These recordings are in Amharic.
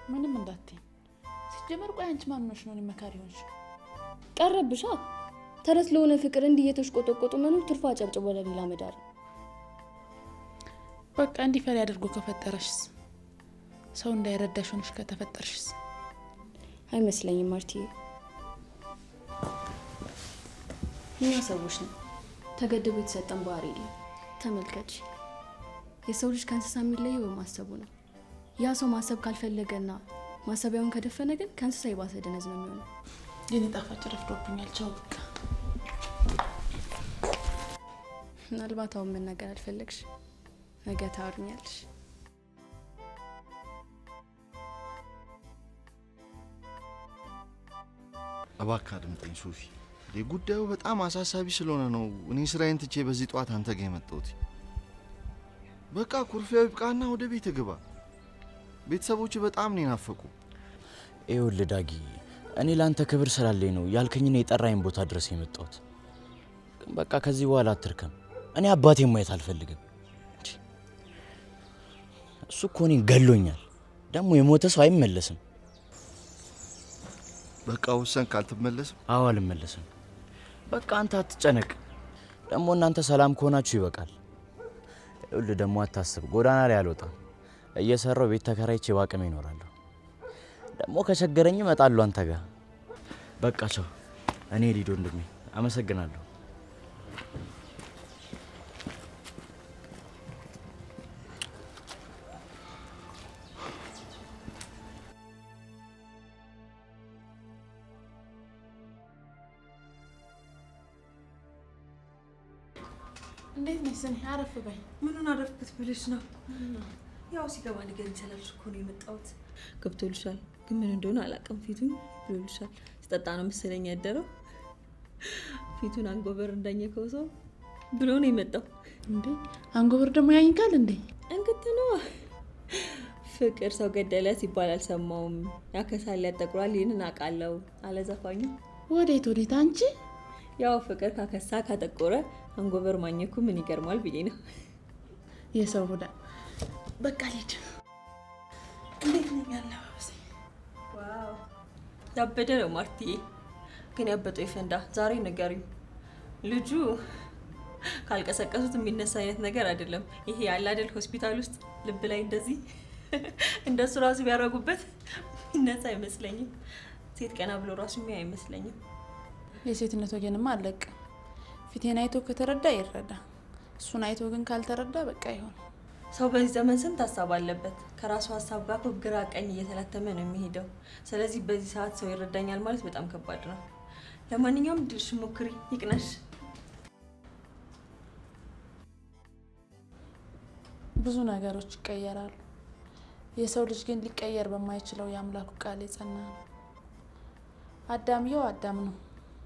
ምንም እንዳትይ ሲጀመር ቆይ አንቺ ማን ነሽ ነው መካሪውንሽ ቀረብሻ ተረት ለሆነ ፍቅር እንዲህ የተሽቆጠቆጡ መኖር ትርፋ ጨብጭቦ ለሌላ መዳር በቃ እንዲፈሪ አድርጎ ከፈጠረሽስ ሰው እንዳይረዳሽ ሆነሽ ከተፈጠርሽስ አይመስለኝም ማርቲ እኛ ሰዎች ነን ተገድቦ የተሰጠን ባህሪ የለም ተመልከች የሰው ልጅ ከእንስሳ የሚለየው በማሰቡ ነው ያ ሰው ማሰብ ካልፈለገና ማሰቢያውን ከደፈነ ግን ከእንስሳ ይባሰ ደነዝ ነው የሚሆነው የኔ ጣፋጭ ረፍዶብኛል ቻው በቃ ምናልባት አሁን መናገር አልፈለግሽ ነገ ታወሪኛለሽ እባክህ አድምጠኝ ሶፊ ጉዳዩ በጣም አሳሳቢ ስለሆነ ነው እኔ ስራዬን ትቼ በዚህ ጧት አንተ ጋር የመጣሁት በቃ ኩርፊያው ይብቃና ወደ ቤት ግባ ቤተሰቦች በጣም ነው ናፈቁ ኤውል ዳጊ እኔ ላንተ ክብር ስላለኝ ነው ያልከኝና የጠራኝ ቦታ ድረስ የመጣሁት ግን በቃ ከዚህ በኋላ አትርከም እኔ አባቴን ማየት አልፈልግም እሱ እኮ እኔን ገሎኛል ደግሞ የሞተ ሰው አይመለስም በቃ ወሰንክ አልተመለስም አዎ አልመለስም በቃ አንተ አትጨነቅ ደግሞ እናንተ ሰላም ከሆናችሁ ይበቃል ይኸውልህ ደግሞ አታስብ ጎዳና ላይ አልወጣም እየሰራው ቤት ተከራይቼ ባቀም ይኖራለሁ ደግሞ ከቸገረኝ እመጣለሁ አንተ ጋር በቃ ቻው እኔ ሊዶ እንደምን አመሰግናለሁ እንዴት ነሽ ሰኒ አረፍ በይ ምኑን አረፍኩት ብለሽ ነው ያው ሲገባ ነገር ይሰላልሽ እኮ ነው የመጣሁት ገብቶልሻል ግን ምን እንደሆነ አላቀም ፊቱን ብሎልሻል ስጠጣ ነው መሰለኝ ያደረው ፊቱን አንጎበር እንዳኘከው ሰው ብሎ ነው የመጣው እንዴ አንጎበር ደግሞ ያኝካል እንዴ እንግዲህ ነው ፍቅር ሰው ገደለ ሲባል አልሰማውም ያከሳል ያጠቁራል ይሄንን አቃለው አለዘፋኙ ወዴት አንቺ ያው ፍቅር ካከሳ ካጠቆረ አንጎበር ማኘኩ ምን ይገርማል ብዬ ነው የሰው ሁዳ በቃ ልጅ እንዴት ነኝ ያለው ዋው ያበደ ነው ማርቲ ግን ያበጠው ይፈንዳ ዛሬ ነገሪው ልጁ ካልቀሰቀሱት የሚነሳ አይነት ነገር አይደለም ይሄ ያለ አይደል ሆስፒታል ውስጥ ልብ ላይ እንደዚህ እንደሱ ራሱ ቢያረጉበት ይነሳ አይመስለኝም ሴት ቀና ብሎ ራሱ የሚያይ አይመስለኝም የሴትነት ወገንማ አለቅ ፊቴን አይቶ ከተረዳ ይረዳ እሱን አይቶ ግን ካልተረዳ በቃ ይሆን ሰው በዚህ ዘመን ስንት ሐሳብ አለበት ከራሱ ሐሳብ ጋር ግራ ቀኝ እየተላተመ ነው የሚሄደው ስለዚህ በዚህ ሰዓት ሰው ይረዳኛል ማለት በጣም ከባድ ነው ለማንኛውም ድርሽ ሞክሪ ይቅናሽ ብዙ ነገሮች ይቀየራሉ የሰው ልጅ ግን ሊቀየር በማይችለው ያምላኩ ቃል የጸና ነው አዳምየው አዳም ነው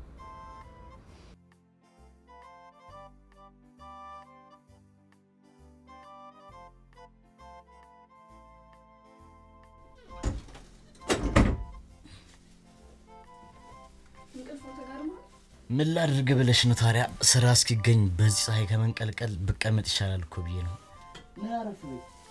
ምን ላድርግ ብለሽ ነው ታዲያ ስራ እስኪገኝ በዚህ ፀሐይ ከመንቀልቀል ብቀመጥ ይሻላል እኮ ብዬ ነው ለአረፍ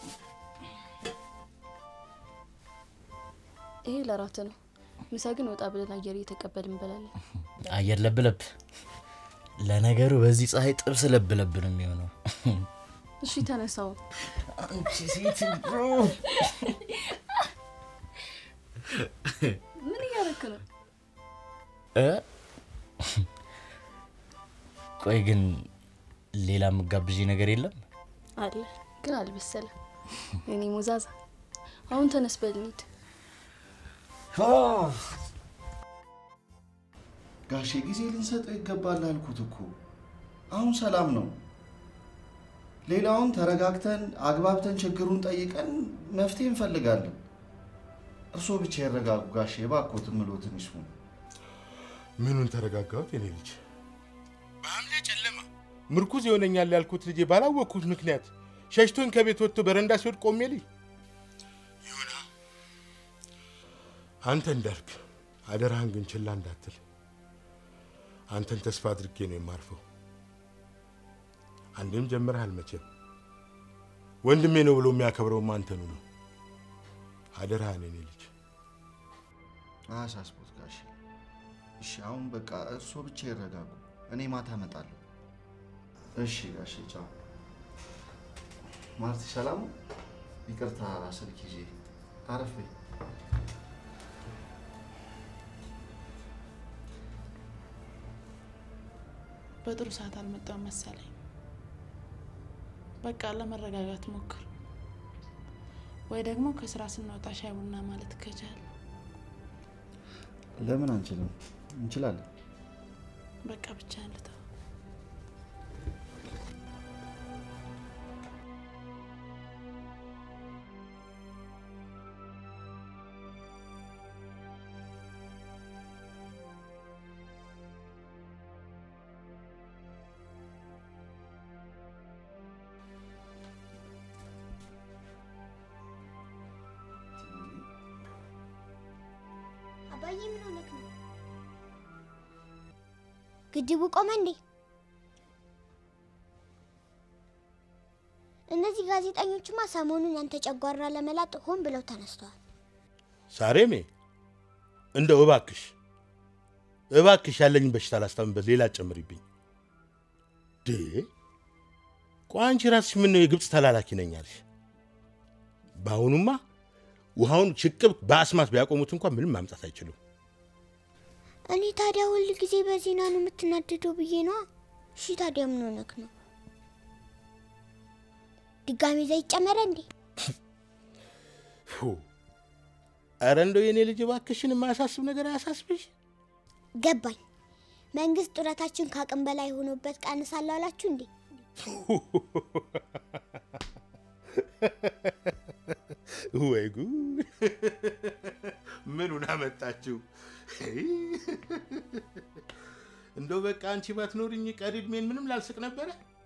ይሄ ለራት ነው ምሳ ግን ወጣ ብለን አየር እየተቀበልን እንበላለን አየር ለብለብ ለነገሩ በዚህ ፀሐይ ጥብስ ለብለብ ነው የሚሆነው እሺ ተነሳው አንቺ ሴት ብሮ ምን ያረክ ነው ቆይ ግን ሌላ መጋብጂ ነገር የለም አለ ግን አልበሰለ እኔ ሙዛዛ አሁን ተነስ በልኒት ጋሼ ጊዜ ልንሰጠው ይገባል አልኩት እኮ አሁን ሰላም ነው ሌላውን ተረጋግተን አግባብተን ችግሩን ጠይቀን መፍትሄ እንፈልጋለን እርሶ ብቻ ይረጋጉ ጋሼ ባኮት ምሎትን ይስሙ ምኑን ተረጋጋው የኔ ልጅ ባምለ ጨለማ ምርኩዝ ይሆነኛል ያልኩት ልጄ ባላወኩት ምክንያት ሸሽቶን ከቤት ወጥቶ በረንዳ ሲወድ ቆሜልኝ ይሁና አንተ እንዳልክ አደራህን ግን ችላ እንዳትል አንተን ተስፋ አድርጌ ነው የማርፈው አንዴም ጀምረሃል መቼም ወንድሜ ነው ብሎ የሚያከብረው አንተኑ ነው አደራህን የኔ ልጅ። አሳስቦት ጋሽ። እሺ አሁን በቃ እርሶ ብቻ ይረጋጉ፣ እኔ ማታ እመጣለሁ። እሺ ጋሽ ቻው። ማርቲ ሰላም። ይቅርታ ስልክ ይዤ ታረፍ በይ። በጥሩ ሰዓት አልመጣም መሰለኝ። በቃ ለመረጋጋት ሞክር፣ ወይ ደግሞ ከስራ ስንወጣ ሻይ ቡና ማለት ከቻለ። ለምን አንችልም? እንችላለን። በቃ ብቻ እንልተው። አባዬ ምን ሆነክ ነው? ግድቡ ቆመ እንዴ? እነዚህ ጋዜጠኞችማ ሰሞኑን ያንተ ጨጓራ ለመላጥ ሆን ብለው ተነስተዋል። ሳሬሜ እንደው እባክሽ ያለኝ በሽታ ላስታምበት ሌላ ጨምሪብኝ። ቆይ አንቺ ራስሽ ምን ነው የግብጽ ተላላኪ ነኝ አልሽ? ባሁኑማ ውሃውን ሽቅብ በአስማት ቢያቆሙት እንኳን ምንም ማምጣት አይችሉም። እኔ ታዲያ ሁሉ ጊዜ በዜና ነው የምትናደደው ብዬ ነው። እሺ ታዲያ ምን ሆነክ ነው? ድጋሚ ዘይት ጨመረ እንዴ? ኧረ እንደው የኔ ልጅ እባክሽን የማያሳስብ ነገር አያሳስብሽ? ገባኝ። መንግስት ጡረታችን ካቅም በላይ ሆኖበት ቀንሳለሁ አላችሁ እንዴ? ወይ ጉድ! ምኑን አመጣችሁ? እንደው በቃ አንቺ ባትኖርኝ ቀሪ እድሜን ምንም ላልስቅ ነበረ።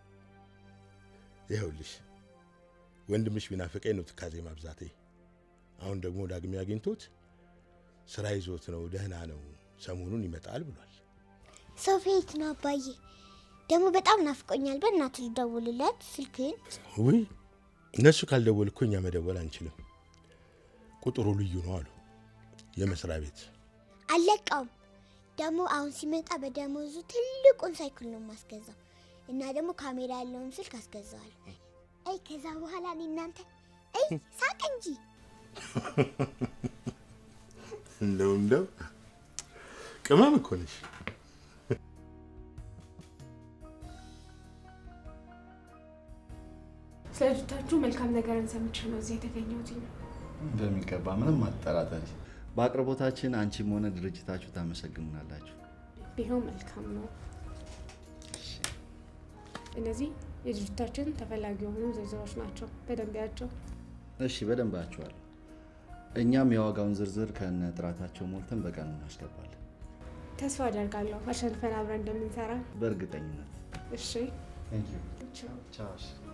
ይኸውልሽ ወንድምሽ ቢናፍቀኝ ነው ትካዜ ማብዛቴ። አሁን ደግሞ ዳግሜ አግኝቶት ስራ ይዞት ነው፣ ደህና ነው፣ ሰሞኑን ይመጣል ብሏል። ሶፊት ነው አባዬ። ደግሞ በጣም ናፍቆኛል። በእናትህ ልደውልለት ስልክህን። ውይ እነሱ ካልደወልኩ እኛ መደወል አንችልም። ቁጥሩ ልዩ ነው አሉ የመስሪያ ቤት። አለቃውም ደግሞ አሁን ሲመጣ በደሞዙ ትልቁን ሳይክል ነው ማስገዛው እና ደግሞ ካሜራ ያለውን ስልክ አስገዛዋል። አይ ከዛ በኋላ እናንተ ሳቅ እንጂ እንደው ቅመም እኮ ነሽ። ስለልጅታችሁ መልካም ነገር እንሰምቼ ነው እዚህ የተገኘሁት። በሚገባ ምንም አትጠራጠሪ። በአቅርቦታችን አንቺም ሆነ ድርጅታችሁ ታመሰግኑናላችሁ። ቢሆን መልካም ነው። እነዚህ የድርጅታችን ተፈላጊ የሆኑ ዝርዝሮች ናቸው። በደንብ ያቸው። እሺ በደንብ አያቸዋለሁ። እኛም የዋጋውን ዝርዝር ከነ ጥራታቸው ሞልተን በቀን እናስገባለን። ተስፋ አደርጋለሁ አሸንፈን አብረን እንደምንሰራ በእርግጠኝነት። እሺ Thank you. ቻው። Ciao.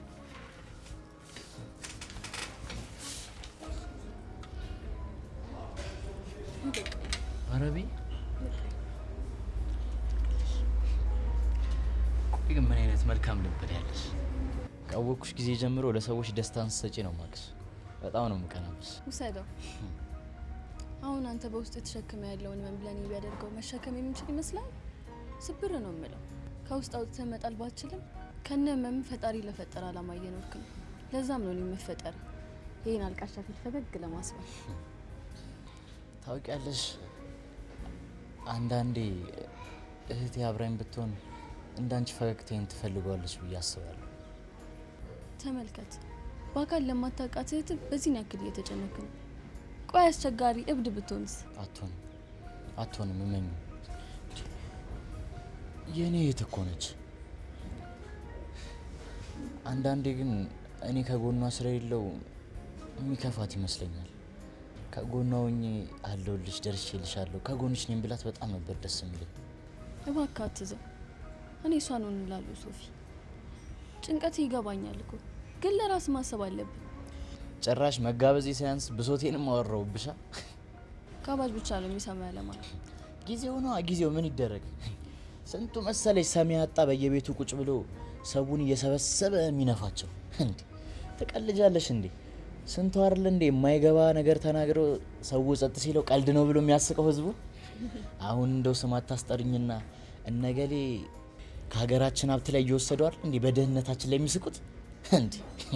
አረቢ ግን ምን አይነት መልካም ልብ ያለሽ። ካወኩሽ ጊዜ ጀምሮ ለሰዎች ደስታን ሰጪ ነው ማክስ። በጣም ነው የምቀናብሽ። ውሰደው። አሁን አንተ በውስጥ ተሸክመ ያለውን መምብለኔ ቢያደርገው መሸከም የሚችል ይመስላል? ስብር ነው የምለው። ከውስጥ አውጥተህ መጣል ባትችልም ከነ መም ፈጣሪ ለፈጠረ አላማ እየኖርክ ነው። ለዛም ነው የሚፈጠር ይሄን አልቃሻ ፊት ፈገግ ለማስባል። ታውቂያለሽ አንዳንዴ እህቴ አብራኝ ብትሆን እንዳንቺ ፈገግታዬን ትፈልጓለች ብዬ አስባለሁ። ተመልከት፣ በአካል ለማታውቃት እህት በዚህ ያክል እየተጨነክ ነው። ቆይ አስቸጋሪ እብድ ብትሆንስ? አትሆንም እመኝ። የኔ እህት እኮ ነች። አንዳንዴ ግን እኔ ከጎኗ ስለሌለው የሚከፋት ይመስለኛል። ከጎኗ ሆኜ አለሁልሽ፣ ደርሼልሻለሁ፣ ከጎንሽ ነኝ ብላት በጣም ነበር ደስ የሚለኝ። እባክህ አትዘን። እኔ እሷን ነው እላለሁ ሶፊ። ጭንቀት ይገባኛል እኮ ግን ለራስ ማሰብ አለብን። ጭራሽ መጋበዜ ሳያንስ ብሶቴንም አወራውብሻ። ጋባዥ ብቻ ነው የሚሰማ ያለማለት። ጊዜው ነው ጊዜው ምን ይደረግ። ስንቱ መሰለሽ ሰሚ ያጣ በየቤቱ ቁጭ ብሎ ሰውን እየሰበሰበ የሚነፋቸው። እንዴ ትቀልጃለሽ እንዴ? ስንቱ አይደል እንዴ የማይገባ ነገር ተናግሮ ሰው ጸጥ ሲለው ቀልድ ነው ብሎ የሚያስቀው ህዝቡ። አሁን እንደው ስም አታስጠርኝና እነገሌ ከሀገራችን ሀብት ላይ እየወሰዱ አይደል እንዴ በደህንነታችን ላይ የሚስቁት እንዴ?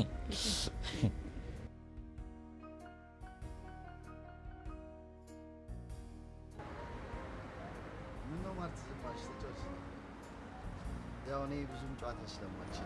ምነው ማለት ዝማሽ ተጫውች ያው እኔ ብዙም ጨዋታ ስለማች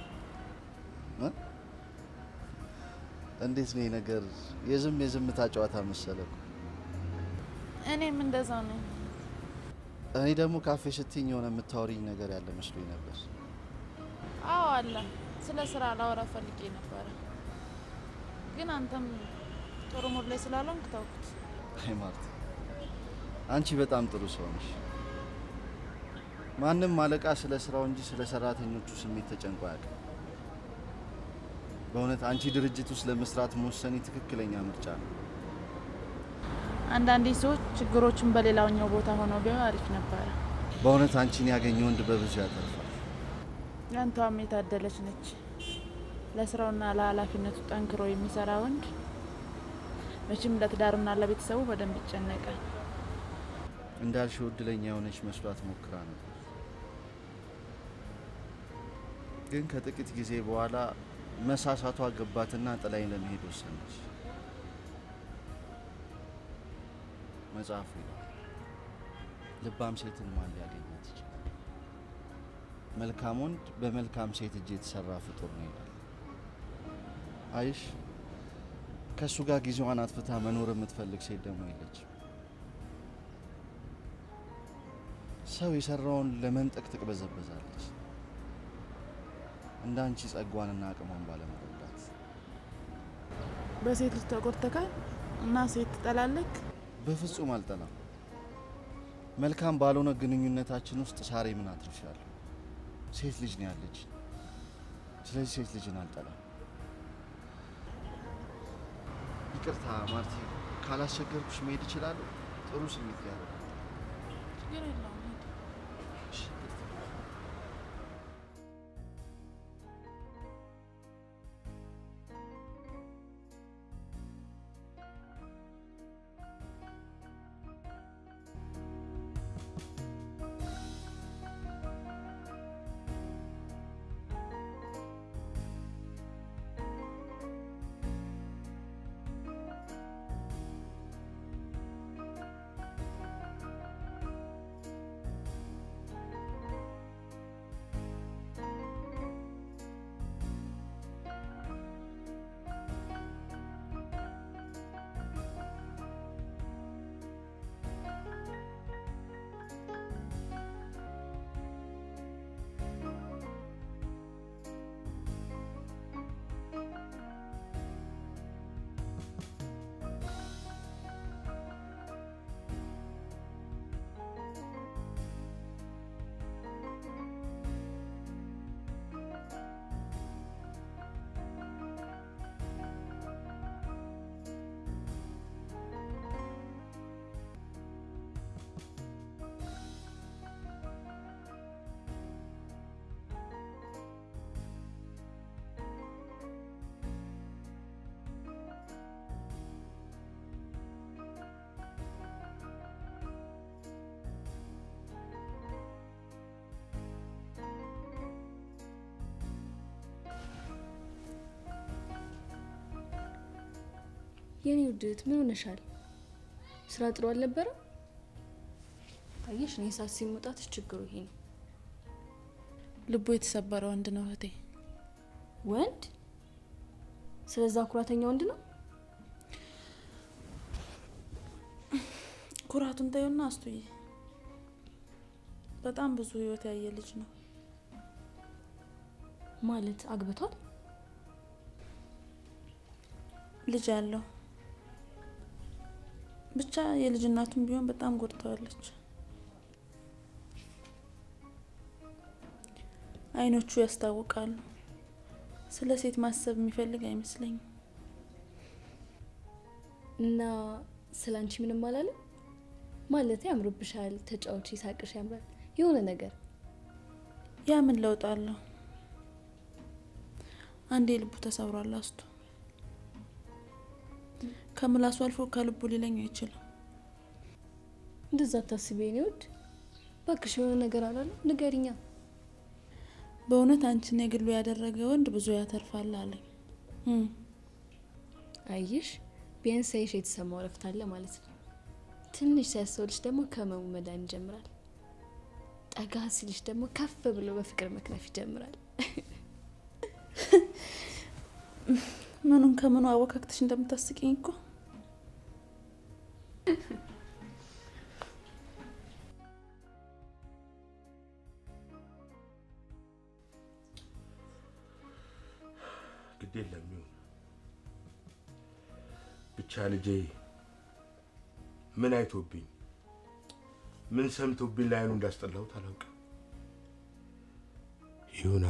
እንዴት ነው ነገር የዝምታ ጨዋታ መሰለኩ። እኔም እንደዛው ነኝ። እኔ ደግሞ ካፌ ስትኝ የሆነ የምታወሪኝ ነገር ያለ መስሎኝ ነበር። አዎ አለ። ስለ ስራ ላወራ ፈልጌ ነበር፣ ግን አንተም ጥሩ ሙድ ላይ ስላልሆንክ ተውኩት። አይ ማርት፣ አንቺ በጣም ጥሩ ሰው ነሽ። ማንም አለቃ ስለ ስራው እንጂ ስለ ሰራተኞቹ ስሜት ተጨንቆ አያውቅም። በእውነት አንቺ ድርጅት ውስጥ ለመስራት መወሰኔ ትክክለኛ ምርጫ ነው። አንዳንዴ ሰዎች ችግሮችን በሌላኛው ቦታ ሆነው ቢሆን አሪፍ ነበር። በእውነት አንቺን ያገኘ ወንድ በብዙ ያተርፋል። ያንተም የታደለች ነች። ለስራውና ለኃላፊነቱ ጠንክሮ የሚሰራ ወንድ መቼም ለትዳሩና ለቤተሰቡ በደንብ ይጨነቃል። እንዳልሽው እድለኛ የሆነች መስሏት ሞክራ ነበር፣ ግን ከጥቂት ጊዜ በኋላ መሳሳቷ ገባትና ጥላኝ ለመሄድ ወሰነች። መጽሐፉ ልባም ሴትን ማን ሊያገኛት ይችላል? መልካም ወንድ በመልካም ሴት እጅ የተሰራ ፍጡር ነው ይላል። አይሽ ከሱ ጋር ጊዜዋን አጥፍታ መኖር የምትፈልግ ሴት ደግሞ የለችም። ሰው የሰራውን ለመንጠቅ ትቅበዘበዛለች። እንዳንቺ ጸጓንና አቅሟን ባለመረዳት በሴት ልጅ ተቆርተካል እና ሴት ትጠላለክ? በፍጹም አልጠላም። መልካም ባልሆነ ግንኙነታችን ውስጥ ሳሬ ምን አትርሻለሁ? ሴት ልጅ ነው ያለች። ስለዚህ ሴት ልጅን አልጠላም። ይቅርታ ማርቲ፣ ካላስቸገርኩሽ መሄድ እችላለሁ? ጥሩ ስሜት ያለው ችግር የለውም። የኔ ውድት ምን ሆነሻል? ስራ ጥሩ አልነበረም? ታየሽ እኔ ሳስብ መውጣት ችግሩ ይሄ ነው። ልቡ የተሰበረ ወንድ ነው እህቴ። ወንድ? ስለዛ ኩራተኛ ወንድ ነው? ኩራቱን ታዩና አስቱዬ በጣም ብዙ ህይወት ያየ ልጅ ነው። ማለት አግብቷል? ልጅ አለው። ብቻ የልጅናቱን ቢሆን በጣም ጎድተዋለች። አይኖቹ ያስታውቃሉ። ስለ ሴት ማሰብ የሚፈልግ አይመስለኝም። እና ስላንቺ ምንም አላለ? ማለት ያምሩብሻል፣ ተጫውቺ፣ ሳቅሽ ያምራል፣ የሆነ ነገር። ያ ምን ለውጥ አለው? አንዴ ልቡ ተሰብሯል አስቱ። ከምላሱ አልፎ ከልቡ ሊለኝ አይችልም። እንደዛ ታስቢ የኔ ውድ። ባክሽ የሆነ ነገር አላለ ንገሪኛ። በእውነት አንቺን የግሉ ያደረገ ወንድ ብዙ ያተርፋል አለኝ። አይሽ ቢያንስ አይሽ የተሰማው ረፍት አለ ማለት ነው። ትንሽ ሲያስተውልሽ ደግሞ ከመሙ መዳን ይጀምራል። ጠጋ ሲልሽ ደግሞ ከፍ ብሎ በፍቅር መክነፍ ይጀምራል። ምኑን ከምኑ አወካክተሽ እንደምታስቂኝ እኮ። ግድ የለም ይሁን ብቻ ልጄ ምን አይቶብኝ ምን ሰምቶብኝ ላይ ነው እንዳስጠላሁት አላውቅም። ይሁና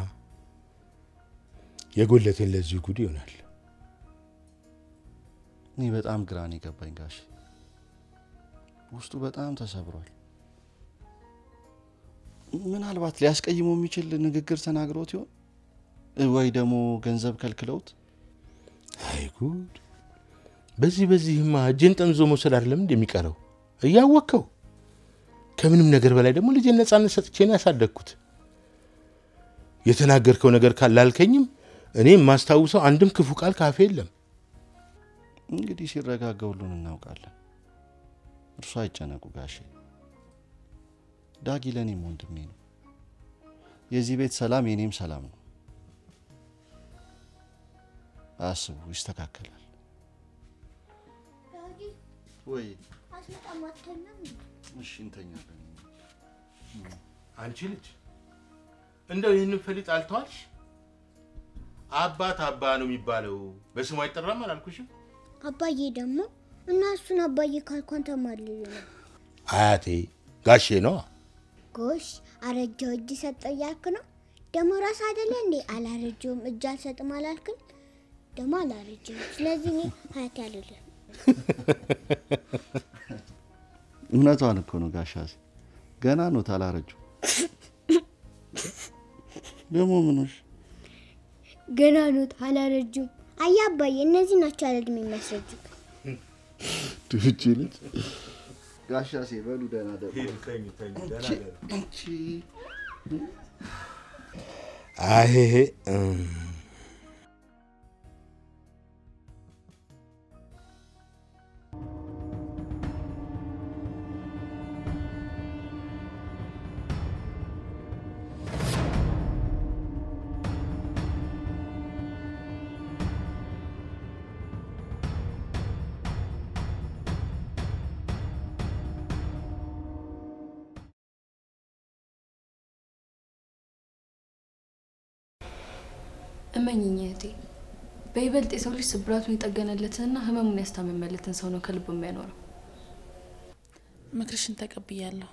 የጎለቴን ለዚህ ጉድ ይሆናል። እኔ በጣም ግራን ይገባኝ ጋሽ። ውስጡ በጣም ተሰብሯል። ምናልባት ሊያስቀይመው የሚችል ንግግር ተናግሮት ይሆን ወይ ደግሞ ገንዘብ ከልክለውት? አይ ጉድ! በዚህማ እጄን ጠምዞ መውሰድ አይደለም እንደሚቀረው እያወቀው። ከምንም ነገር በላይ ደግሞ ልጄን ነፃነት ሰጥቼ ነው ያሳደግኩት። የተናገርከው ነገር ካላልከኝም እኔ ማስታውሰው አንድም ክፉ ቃል ካፌ የለም። እንግዲህ ሲረጋጋ ሁሉን እናውቃለን። እርሱ አይጨነቁ ጋሼ። ዳጊ ለኔም ወንድሜ ነው። የዚህ ቤት ሰላም የኔም ሰላም ነው። አስቡ ይስተካከላል። ዳጊ ወይ አስመጣማተንም እሺ እንተኛለን። አንቺ ልጅ እንደው ይሄንን ፈሊጥ አልተዋልሽ? አባት አባ ነው የሚባለው በስሙ አይጠራም አላልኩሽም? አባዬ ደግሞ እና እሱን አባዬ ካልኳን ተማልልኝ ነው። አያቴ ጋሼ ነው። ጎሽ አረጀው እጅ ሰጠው ያልክ ነው ደግሞ ራስ አይደለ እንዴ? አላረጀውም እጅ አልሰጥም አላልክም? ደግሞ አላረጀውም። ስለዚህ እኔ አያቴ አይደለም። እውነቷን እኮ ነው ጋሻስ። ገና ነው ታላረጁ። ደግሞ ምንሽ ገና ነው ታላረጁም። አያባዬ እነዚህ ናቸው አይደለም የሚያስረጁ። ትፍቺ ልጅ ጋሻሴ በሉ ደህና ደሩ። ተኝ ደህና ደሩ። አንቺ አሄ እመኝኝ እህቴ፣ በይበልጥ የሰው ልጅ ስብራቱን የጠገነለትንና ህመሙን ያስታመመለትን ሰው ነው ከልቡ የሚያኖረው። ምክርሽን ተቀብያለሁ።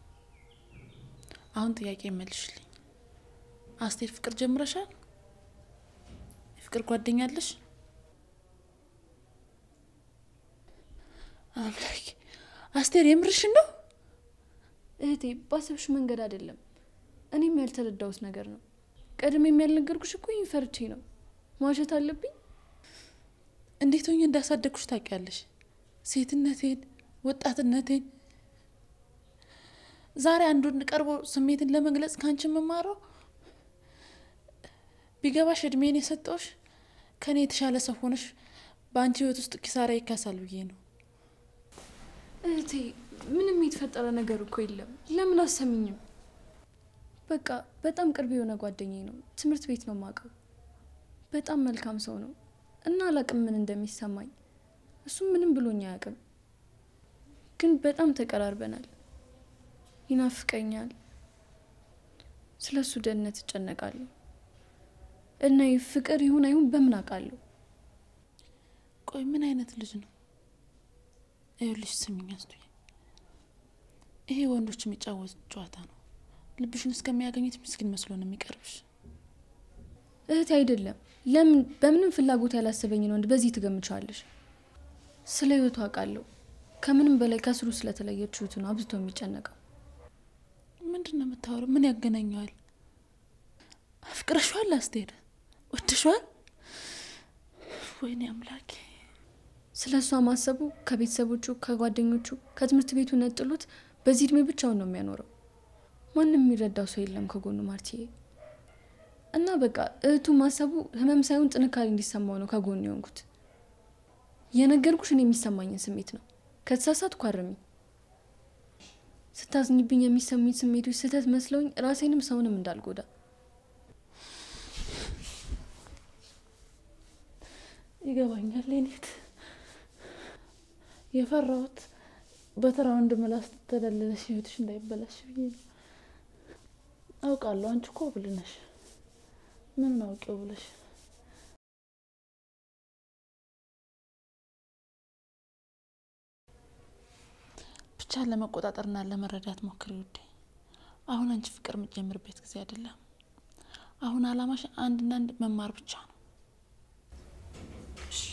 አሁን ጥያቄ መልሽልኝ። አስቴር ፍቅር ጀምረሻል? የፍቅር ጓደኛ አለሽ? አምላክ አስቴር የምርሽን ነው? እህቴ ባሰብሽ መንገድ አይደለም። እኔም ያልተረዳሁት ነገር ነው። ቀድሜ የሚያልነገርኩሽ እኮ ይፈርቼ ነው። ማሸት አለብኝ? እንዴት ሆኜ እንዳሳደግኩሽ ታውቂያለሽ? ሴትነቴን፣ ወጣትነቴን ዛሬ አንዱን ቀርቦ ስሜትን ለመግለጽ ካንቺ መማረው ቢገባሽ እድሜን የሰጠውሽ ከኔ የተሻለ ሰው ሆነሽ በአንቺ ህይወት ውስጥ ኪሳራ ይካሳል ብዬ ነው። እህቴ ምንም የተፈጠረ ነገር እኮ የለም። ለምን አሰሚኝም? በቃ በጣም ቅርብ የሆነ ጓደኛዬ ነው። ትምህርት ቤት ነው ማቀው። በጣም መልካም ሰው ነው እና አላቅም ምን እንደሚሰማኝ። እሱ ምንም ብሎኝ አያውቅም። ግን በጣም ተቀራርበናል። ይናፍቀኛል። ስለሱ ደህንነት እጨነቃለሁ። እና ፍቅር ይሁን አይሁን በምን አውቃለሁ? ቆይ ምን አይነት ልጅ ነው? ይኸውልሽ ስሚኝ አስቱዬ፣ ይሄ ወንዶች የሚጫወቱት ጨዋታ ነው። ልብሽን እስከሚያገኙት ምስኪን መስሎ ነው የሚቀርብሽ። እህቴ አይደለም። ለምን በምንም ፍላጎት ያላሰበኝ ነው በዚህ ትገምቻለሽ? ስለ ህይወቱ አውቃለሁ። ከምንም በላይ ከስሩ ስለተለየችሁት ነው አብዝቶ የሚጨነቀው። ምንድነው የምታወሪው? ምን ያገናኘዋል? አፍቅረሽዋል? አስቴር ወድሽዋል? ወይኔ አምላኬ። ስለሷ ማሰቡ ከቤተሰቦቹ ከጓደኞቹ ከትምህርት ቤቱ ነጥሎት በዚህ እድሜ ብቻውን ነው የሚያኖረው። ማንም የሚረዳው ሰው የለም ከጎኑ ማርቲዬ። እና በቃ እህቱ ማሰቡ ህመም ሳይሆን ጥንካሬ እንዲሰማው ነው ከጎኑ የሆንኩት። የነገርኩሽ እኔ የሚሰማኝን ስሜት ነው። ከተሳሳትኩ አርሚ። ስታዝኝብኝ የሚሰሙኝ ስሜቶች ስህተት መስለውኝ ራሴንም ሰውንም እንዳልጎዳ። ይገባኛል ሌኒት። የፈራሁት በተራ ወንድ ምላስ ተደለለሽ ህይወትሽ እንዳይበላሽ ብዬ ነው። አውቃለሁ አንቺ እኮ ብልነሽ ምን አውቄው ብለሽ ብቻ ለመቆጣጠርና ለመረዳት ሞክሪ ውዴ። አሁን አንቺ ፍቅር የምትጀምርበት ጊዜ አይደለም። አሁን አላማሽ አንድና አንድ መማር ብቻ ነው። እሺ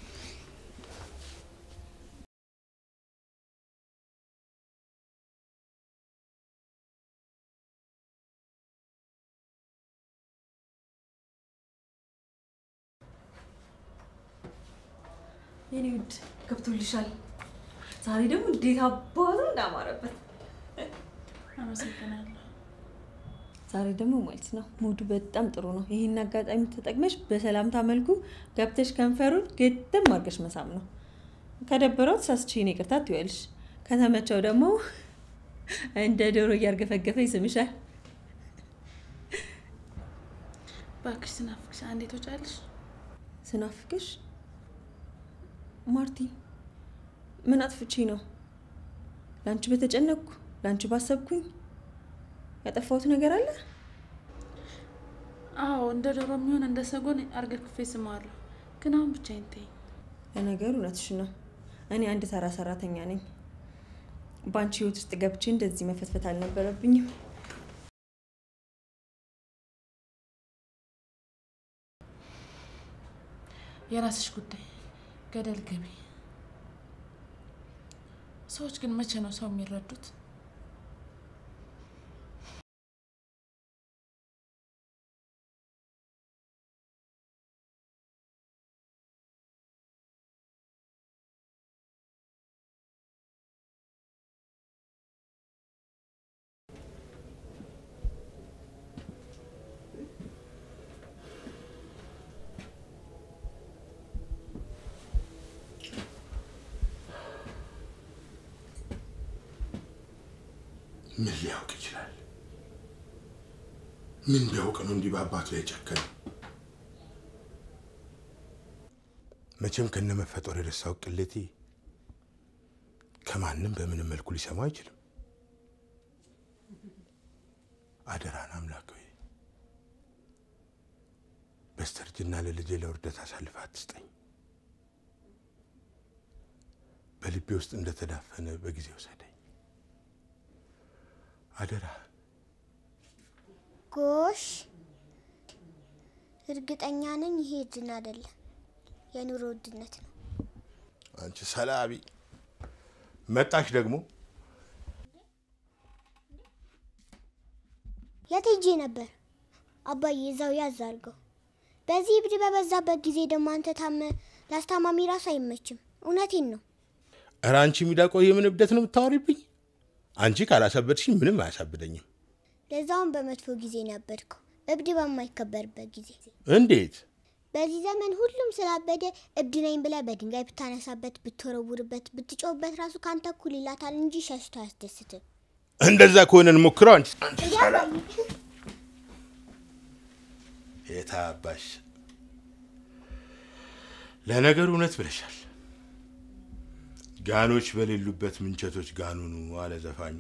የኔ ውድ ገብቶልሻል። ዛሬ ደግሞ እንዴት አባቱ እንዳማረበት አመሰግናለሁ። ዛሬ ደግሞ ማለት ነው ሙዱ በጣም ጥሩ ነው። ይሄን አጋጣሚ ተጠቅመሽ በሰላምታ መልኩ ገብተሽ ከንፈሩን ግጥም አድርገሽ መሳም ነው። ከደበረው ተሳስቼ ነው ይቅርታ ትይዋለሽ። ከተመቸው ደግሞ እንደ ዶሮ እያርገፈገፈ ይስምሻል። ባክሽ ስናፍቅሽ አንዴ ትወጫለሽ። ስናፍቅሽ ማርቲ ምን አጥፍቼ ነው? ላንቺ በተጨነቅኩ ላንቺ ባሰብኩኝ ያጠፋሁት ነገር አለ? አዎ እንደ ዶሮ የሚሆን እንደ ሰጎን አርገፍግፌ ስማለሁ። ግን አሁን ብቻዬን ተይኝ። ለነገሩ እውነትሽ ነው። እኔ አንድ ተራ ሰራተኛ ነኝ። ባንቺ ህይወት ውስጥ ገብቼ እንደዚህ መፈትፈት አልነበረብኝም። የራስሽ ጉዳይ፣ ገደል ገቢ። ሰዎች ግን መቼ ነው ሰው የሚረዱት? ምን ሊያውቅ ይችላል? ምን ቢያውቅ ነው እንዲህ በአባቱ ላይ ጨከነ? መቼም ከነመፈጠሩ የረሳው ቅሌቴ ከማንም በምንም መልኩ ሊሰማው አይችልም። አደራን አምላክ ሆይ በስተርጅና ለልጄ ለውርደት አሳልፈ አትስጠኝ። በልቤ ውስጥ እንደተዳፈነ በጊዜው ሰደኝ። አደራ። ጎሽ እርግጠኛ ነኝ ይሄ ድን አይደለም፣ የኑሮ ውድነት ነው። አንቺ ሰላቢ መጣሽ ደግሞ። የት ሄጄ ነበር? አባዬ እዛው ያዝ አድርገው። በዚህ እብድ በበዛበት ጊዜ ደግሞ አንተ ታመ ላስታማሚ ራሱ አይመችም። እውነቴን ነው። ኧረ አንቺ ሚዳቆ የምን እብደት ነው የምታወሪብኝ? አንቺ ካላሳበድሽኝ ምንም አያሳብደኝም። ለዛውም በመጥፎ ጊዜ ነበርኩ፣ እብድ በማይከበርበት ጊዜ። እንዴት? በዚህ ዘመን ሁሉም ስላበደ እብድ ነኝ ብለህ በድንጋይ ብታነሳበት፣ ብትወረውርበት፣ ብትጮህበት ራሱ ካንተ እኩል ይላታል እንጂ ሸሽቶ አያስደስትም። እንደዛ ከሆነ እንሞክረው። አንቺ የታባሽ ለነገሩ እውነት ብለሻል። ጋኖች በሌሉበት ምንቸቶች ጋኑኑ አለ ዘፋኙ።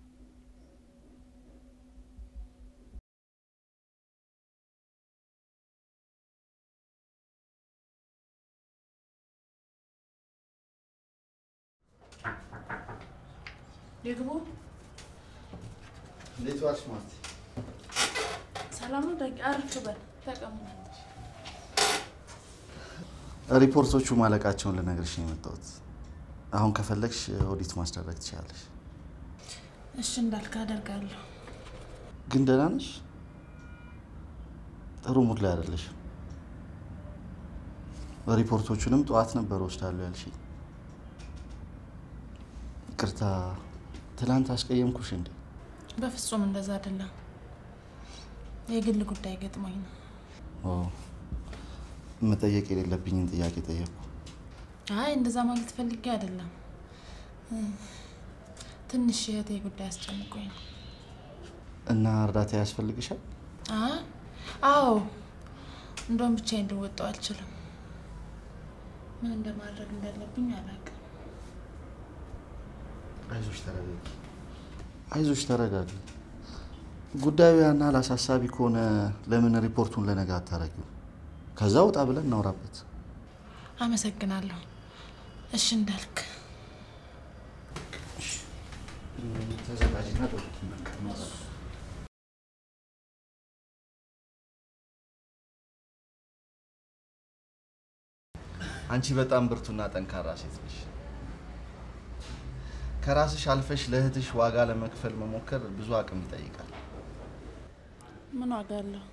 ይግቡ። እንዴት ዋልሽ ማርቲ? ሰላም ነው። ደቂ አረፍ በል ተቀመጥ። ሪፖርቶቹ ማለቃቸውን ልነግርሽ ነው የመጣሁት። አሁን ከፈለግሽ ኦዲት ማስደረግ ትችላለሽ። እሺ እንዳልክ አደርጋለሁ። ግን ደህና ነሽ? ጥሩ ሙድ ላይ አይደለሽ። ሪፖርቶቹንም ጠዋት ነበር ወስዳለሁ ያልሽኝ። ይቅርታ ትላንት አስቀየምኩሽ እንዴ? በፍጹም እንደዛ አይደለም። የግል ጉዳይ ገጥሞኝ ነው። መጠየቅ የሌለብኝን ጥያቄ ጠየቅኩ። አይ እንደዛ ማለት ፈልጌ አይደለም። ትንሽ የእህቴ ጉዳይ አስጨንቆኝ ነው። እና እርዳታ ያስፈልግሻል? አዎ። እንደውም ብቻዬን ልወጣው አልችልም። ምን እንደማድረግ እንዳለብኝ አላውቅም። አይዞሽ ተረጋጊ። ጉዳዩ ያን ያህል አሳሳቢ ከሆነ ለምን ሪፖርቱን ለነገ አታረጊው? ከዛ ወጣ ብለን እናውራበት። አመሰግናለሁ። እሺ እንዳልክ። ተዘጋጅና አንቺ በጣም ብርቱና ጠንካራ ሴት ነሽ። ከራስሽ አልፈሽ ለእህትሽ ዋጋ ለመክፈል መሞከር ብዙ አቅም ይጠይቃል። ምን ዋጋ አለው?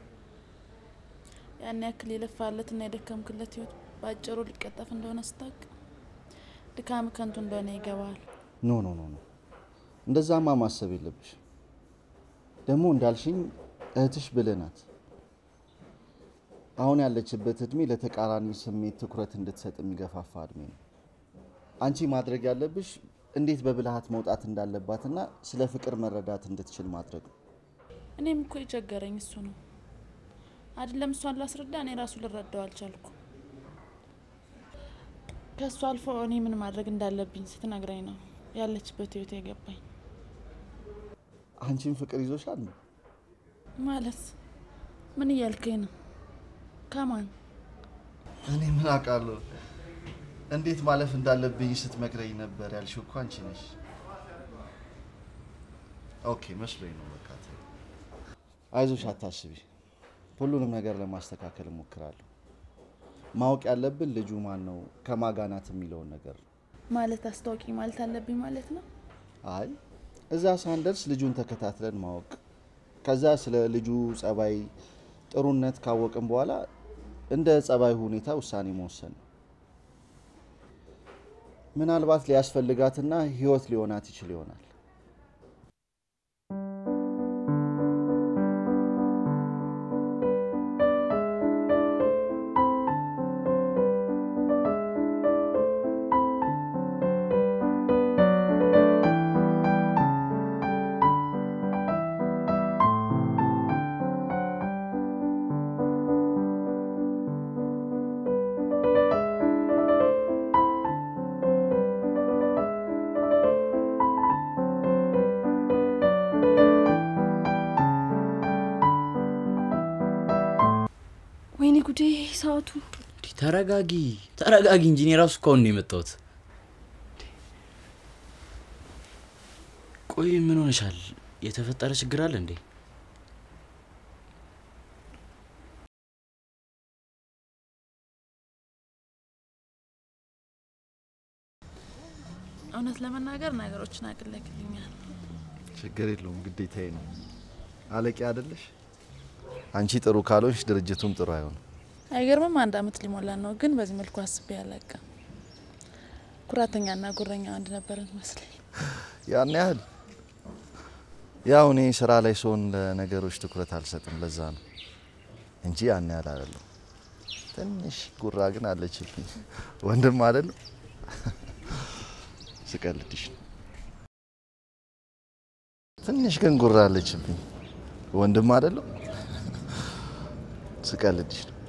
ያን ያክል የለፋለትና የደከምክለት ህይወት ባጭሩ ሊቀጠፍ እንደሆነ ስታውቅ ድካም ከንቱ እንደሆነ ይገባል። ኖ እንደዛማ ማሰብ የለብሽ። ደግሞ እንዳልሽኝ እህትሽ ብልህ ናት። አሁን ያለችበት እድሜ ለተቃራኒ ስሜት ትኩረት እንድትሰጥ የሚገፋፋ እድሜ ነው። አንቺ ማድረግ ያለብሽ እንዴት በብልሃት መውጣት እንዳለባትና ስለ ፍቅር መረዳት እንድትችል ማድረግ ነው። እኔም እኮ የቸገረኝ እሱ ነው። አይደለም እሷን ላስረዳ እኔ ራሱ ልረዳው አልቻልኩም። ከሷ አልፎ እኔ ምን ማድረግ እንዳለብኝ ስትነግረኝ ነው ያለችበት ህይወት የገባኝ። አንቺን ፍቅር ይዞሻል ማለት ምን እያልከኝ ነው? ከማን? እኔ ምን አውቃለሁ? እንዴት ማለፍ እንዳለብኝ ስትመክረኝ ነበር ያልሽው እኮ አንቺ ነሽ። ኦኬ መስሎኝ ነው። በቃ አይዞሽ አታስቢ። ሁሉንም ነገር ለማስተካከል እሞክራለሁ። ማወቅ ያለብን ልጁ ማን ነው ከማጋናት የሚለውን ነገር ማለት አስተዋቂ ማለት አለብኝ ማለት ነው። አይ እዛ ሳንደርስ ልጁን ተከታትለን ማወቅ፣ ከዛ ስለ ልጁ ጸባይ ጥሩነት ካወቅን በኋላ እንደ ጸባይ ሁኔታ ውሳኔ መወሰን ነው። ምናልባት ሊያስፈልጋትና ህይወት ሊሆናት ይችል ይሆናል። ወይኔ ጉዴ ሰዓቱ። ተረጋጊ እንጂ እኔ ራሱ እኮ ነው የመጣሁት። ቆይ ምን ሆነሻል? የተፈጠረ ችግር አለ እንዴ? እውነት ለመናገር ነገሮችን አቅለክልኛል። ችግር የለውም፣ ግዴታዬ ነው። አለቂ አይደለሽ? አንቺ ጥሩ ካልሆንሽ ድርጅቱም ጥሩ አይሆንም። አይገርምም? 1 አመት ሊሞላን ነው፣ ግን በዚህ መልኩ አስቤ አላውቅም። ኩራተኛና ጉረኛ አንድ ነበርን መስለኝ። ያን ያህል ያው እኔ ስራ ላይ ስሆን ለነገሮች ትኩረት አልሰጥም፣ ለዛ ነው እንጂ ያን ያህል አይደለም። ትንሽ ጉራ ግን አለችብኝ። ወንድም አይደል? ስቀልድሽ ነው። ትንሽ ግን ጉራ አለችብኝ። ወንድም አይደል? ስቀልድሽ ነው።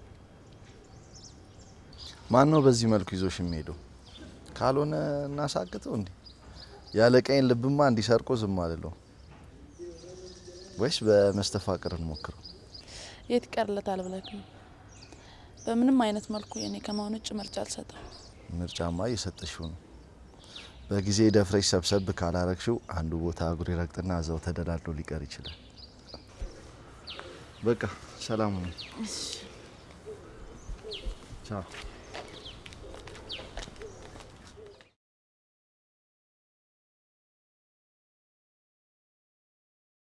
ማን ነው በዚህ መልኩ ይዞሽ የሚሄደው? ካልሆነ እናሳክተው እንዴ? ያለቀኝ ልብማ እንዲሰርቆ ዝም አልለው ወይስ በመስተፋቅር እንሞክረው? የት ቀርለታል ብለህ ነው? በምንም አይነት መልኩ የኔ ከማን ውጭ ምርጫ አልሰጠም። ምርጫማ እየሰጠሽው ነው። በጊዜ ደፍረሽ ሰብሰብ ካላረግሽው አንዱ ቦታ እግሩ ይረግጥና እዛው ተደላድሎ ሊቀር ይችላል። በቃ ሰላም ነው። እሺ ቻው።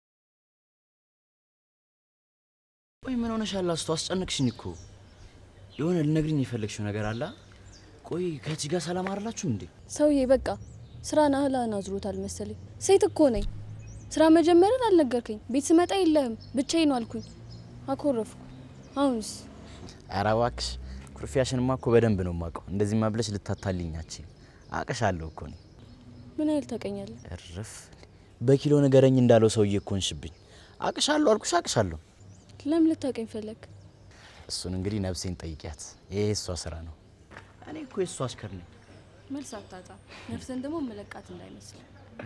ወይ ምን ሆነሻል? አስጨነቅሽኝ እኮ። የሆነ ልነግሪኝ የፈለግሽው ነገር አለ? ቆይ ከዚህ ጋር ሰላም አይደላችሁ እንዴ? ሰውዬ በቃ ስራ ናህላና አዝሮታል መሰለኝ። ሴት እኮ ነኝ። ስራ መጀመርን አልነገርከኝ። ቤት ስመጣ የለህም ብቻዬን ነው አልኩኝ። አኮረፍኩ። አሁንስ? ኧረ እባክሽ ኩርፊያሽንማ እኮ በደንብ ነው የማውቀው። እንደዚህ ማብለሽ ልታታልኛችሁ አቅሻለሁ እኮ ነው። ምን አይል ታቀኛለህ? እርፍ በኪሎ ነገረኝ እንዳለው ሰውዬ እኮ እንሽብኝ። አቅሻለሁ አልኩሽ አቅሻለሁ። ለምን ልታቀኝ ፈለክ? እሱን እንግዲህ ነፍሴን ጠይቂያት። ይሄ እሷ ስራ ነው። እኔ እኮ የእሷ አሽከር ነኝ። መልስ አታጣ። ነፍስን ደግሞ መለቃት እንዳይመስል።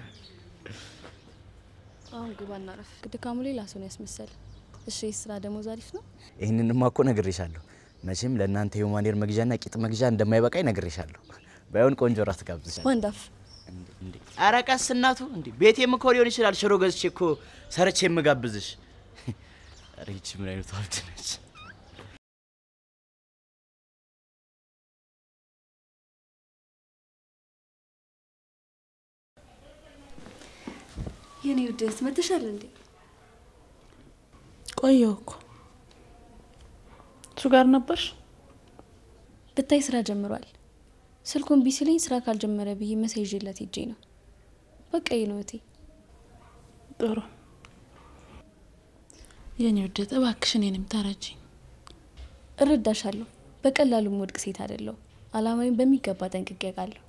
አሁን ግባና ረፍ። ድካሙ ሌላ ሰው ነው ያስመሰለ። እሺ ስራ ደሞዝ አሪፍ ነው? ይሄንንማ እኮ ነግሬሻለሁ። መቼም ለእናንተ የማኔር መግዣና ቂጥ መግዣ እንደማይበቃኝ ነግሬሻለሁ። ባይሆን ቆንጆ ራት ጋብዝሻለሁ። ወንዳፍ እንዴ ኧረ ቀስ እናቱ እንዴ ቤቴም እኮ ሊሆን ይችላል። ሽሮ ገዝቼ እኮ ሰርቼ የምጋብዝሽ። ኧረ ይቺ ምን አይነቱ ሀብት ነች? የኔ ውደት መተሻል እንዴ? ቆየሁ እኮ እሱ ጋር ነበርሽ? ብታይ ስራ ጀምሯል። ስልኩን ቢስለኝ ስራ ካልጀመረ ብዬ መሰይዤለት ሄጄ ነው። በቃ ይኖቴ ጥሩ የኔ ውደት እባክሽ እኔንም ተረጂኝ። እረዳሻለሁ። በቀላሉ ወድቅ ሴት አይደለሁ። አላማዬን በሚገባ ጠንቅቄ አውቃለሁ።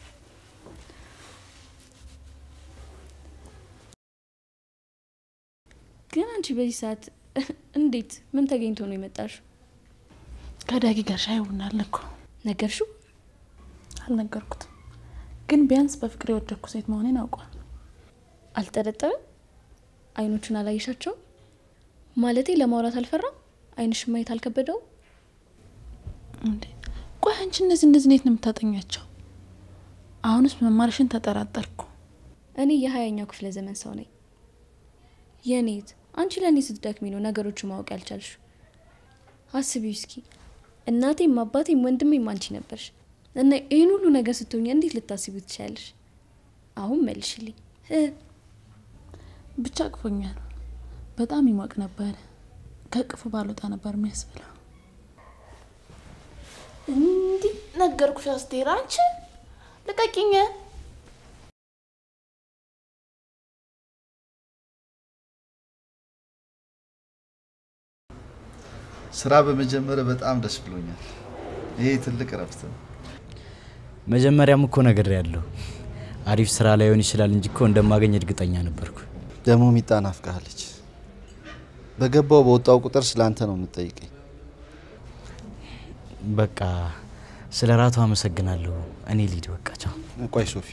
ግን አንቺ በዚህ ሰዓት እንዴት ምን ተገኝቶ ነው የመጣሽው? ከዳጊ ጋር ሻይ ቡና አለ እኮ። ነገርሽው? አልነገርኩትም፣ ግን ቢያንስ በፍቅር የወደኩ ሴት መሆኔን አውቋል። አልጠረጠረም? አይኖቹን አላየሻቸው? ማለቴ ለማውራት አልፈራም? አይንሽ ማየት አልከበደው እንዴ? ቆይ አንቺ እነዚህ እንዴት ነው የምታጠኛቸው? አሁንስ መማርሽን ተጠራጠርኩ። እኔ የ20ኛው ክፍለ ዘመን ሰው ነኝ። የኔት አንቺ ለኔ ስትደክሚ ነው ነገሮቹ ማወቅ ያልቻልሽ። አስቢው እስኪ እናቴም አባቴም ወንድሜም አንቺ ነበርሽ እና ይሄን ሁሉ ነገር ስትሆኝ እንዴት ልታስቢ ትችያለሽ? አሁን መልሽልኝ። ብቻ አቅፎኛል። በጣም ይሞቅ ነበር። ከቅፉ ባልወጣ ነበር የሚያስብለው። እንዴ ነገርኩሽ አስቴር፣ አንቺ ልቀቂኝ። ስራ በመጀመር በጣም ደስ ብሎኛል። ይሄ ትልቅ ረፍት ነው። መጀመሪያም እኮ ነግሬያለሁ። አሪፍ ስራ ላይ ሆን ይችላል እንጂ እኮ እንደማገኝ እርግጠኛ ነበርኩ። ደግሞ ሚጣ ናፍቃለች። በገባው በወጣው ቁጥር ስላንተ ነው የምትጠይቀኝ። በቃ ስለ ራቱ አመሰግናለሁ። እኔ ልሂድ በቃ ቻው። ቆይ ሶፊ፣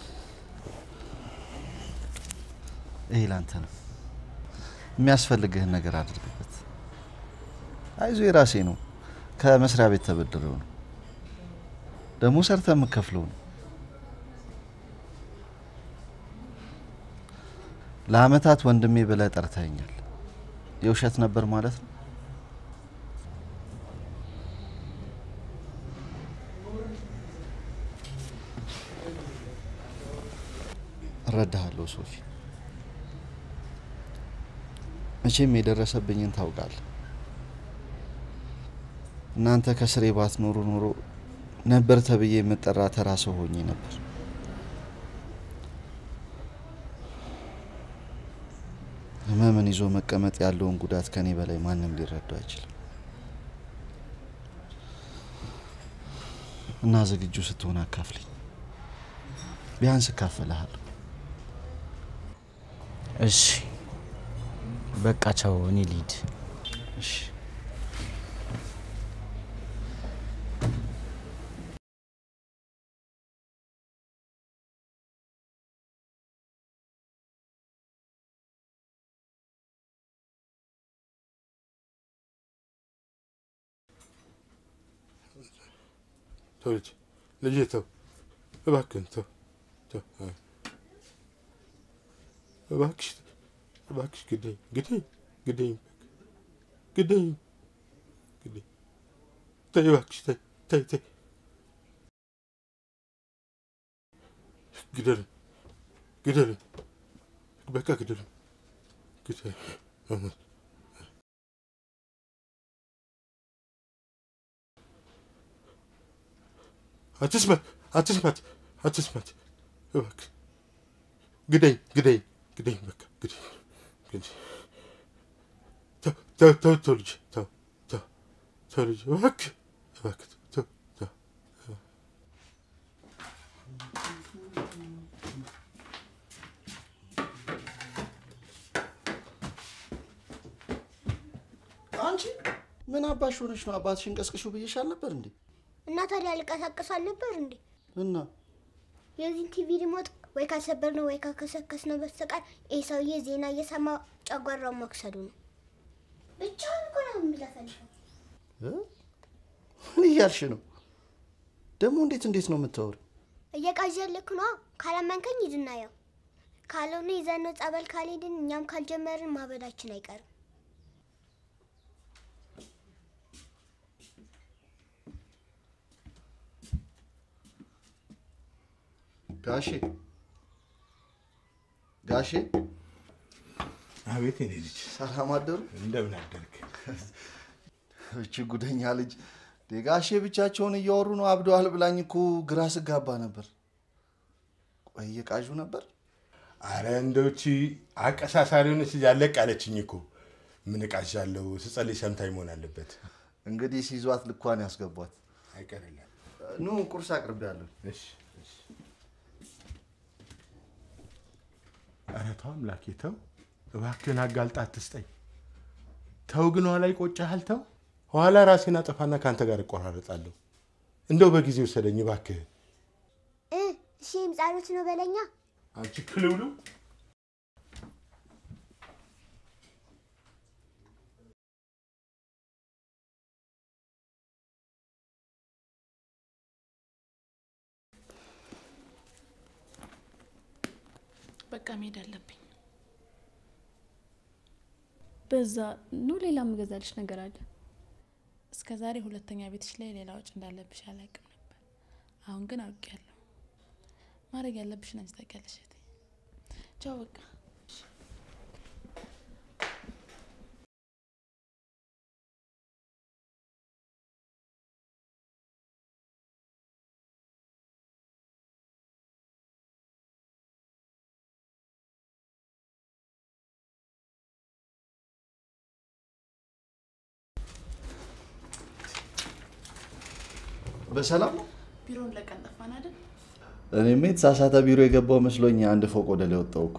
ይሄ ላንተ ነው። የሚያስፈልግህን ነገር አድርግበት። አይዞ የራሴ ነው። ከመስሪያ ቤት ተበድረው ነው ደግሞ ሰርተ የምከፍለው ነው። ለአመታት ወንድሜ ብለህ ጠርተኸኛል። የውሸት ነበር ማለት ነው? እረዳሃለሁ ሶፊ። መቼም የደረሰብኝን ታውቃለህ። እናንተ ከስሬ ባትኖሩ ኖሮ ነበር ተብዬ የምጠራ ተራ ሰው ሆኜ ነበር። ህመምን ይዞ መቀመጥ ያለውን ጉዳት ከኔ በላይ ማንም ሊረዳው አይችልም። እና ዝግጁ ስትሆን አካፍለኝ። ቢያንስ እካፈልሃለሁ። እሺ በቃ ቻው። እኔ ልሂድ። እሺ ልጄ ተው እባክህን፣ ተው እባክሽ፣ ግደኝ ተይ እባክሽ፣ ተይ ግደሉኝ፣ በቃ ግደሉኝ። አትስማት እባክህ ግደኝ በቃ ግደኝ ተው ልጅ ተው ልጅ እባክህ ተው አንቺ ምን አባሽ ሆነሽ ነው? አባትሽን ቀስቅሽው ብዬሻል ነበር እንዴ? እና ታዲያ ልቀሳቅስ አልነበር እንዴ? እና የዚህ ቲቪ ሪሞት ወይ ካሰበር ነው ወይ ካከሰከስ ነው በስተቀር ይሄ ሰውዬ ዜና እየሰማ ጨጓራው መክሰዱ ነው። ብቻውን እኮ ነው የሚለፈልፈው። ምን እያልሽ ነው ደግሞ? እንዴት ነው የምታወሪው? እየቃዠልክ ነው። ካላመንከኝ ሂድና ያው ካልሆነ ይዘን ነው ጸበል ካልሄድን እኛም ካልጀመርን ማበዳችን አይቀርም። ጋሼ አቤት የኔ ልጅ ሰላም አደሩ? እንደምን አደርክ? እቺ ጉደኛ ልጅ ጋሼ ብቻቸውን እያወሩ ነው አብደዋል ብላኝ እኮ ግራ ስጋባ ነበር። ቆይ እየቃዡ ነበር? አረ እንደውቺ አቀሳሳሪውን ያለቅ አለችኝ እኮ። ምን ቃዣለሁ? ስጸልይ ሰምታኝ መሆን አለበት። እንግዲህ ሲዟት ልኳን ያስገቧት አይቀርልም። ኑ ቁርስ አቅርቤያለሁ። እሺ አረ ተው አምላኬ ተው እባክህን አጋልጣ አትስጠኝ። ተው ግን ኋላ ይቆጭሃል። ተው ኋላ ራሴን አጠፋና ካንተ ጋር እቆራረጣለሁ። እንደው በጊዜ ወሰደኝ እባክህ። እሺ ጸሎት ነው በለኛ። አንቺ ክልውሉ በቃ መሄድ አለብኝ። በዛ ነው ሌላ ምገዛልሽ ነገር አለ? እስከ ዛሬ ሁለተኛ ቤትሽ ላይ ሌላ ወጭ እንዳለብሽ አላውቅም ነበር። አሁን ግን አውቄያለሁ። ማድረግ ያለብሽን አንቺ ታውቂያለሽ እህቴ። ቻው በቃ። በሰላም ቢሮን ለቀን ጠፋን አይደል? እኔም የተሳሳተ ቢሮ የገባው መስሎኝ አንድ ፎቅ ወደ ላይ ወጣሁኩ።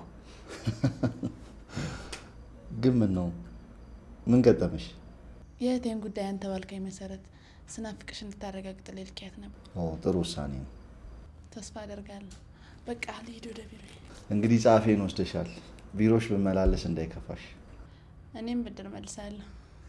ግን ምን ገጠመሽ? የእህቴን ጉዳይ አንተ ባልከኝ መሰረት ስናፍቅሽ እንድታረጋግጥልኝ ልኪያት ነበር። ጥሩ ውሳኔ ነው። ተስፋ አደርጋለሁ። በቃ ልሂድ ወደ ቢሮ። እንግዲህ ጻፌን ወስደሻል። ቢሮሽ ብመላለስ እንዳይከፋሽ። እኔም ብድር መልሳለሁ።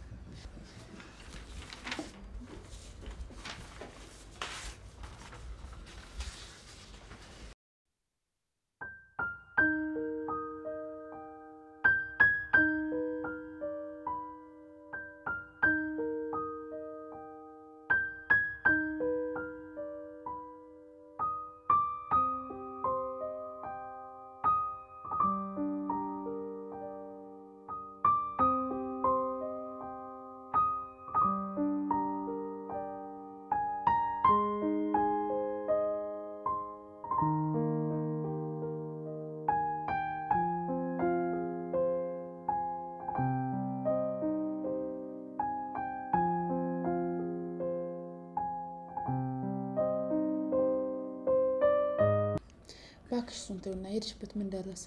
ባክሽ ሱንተውና ሄድሽበት ምን ደረሰ?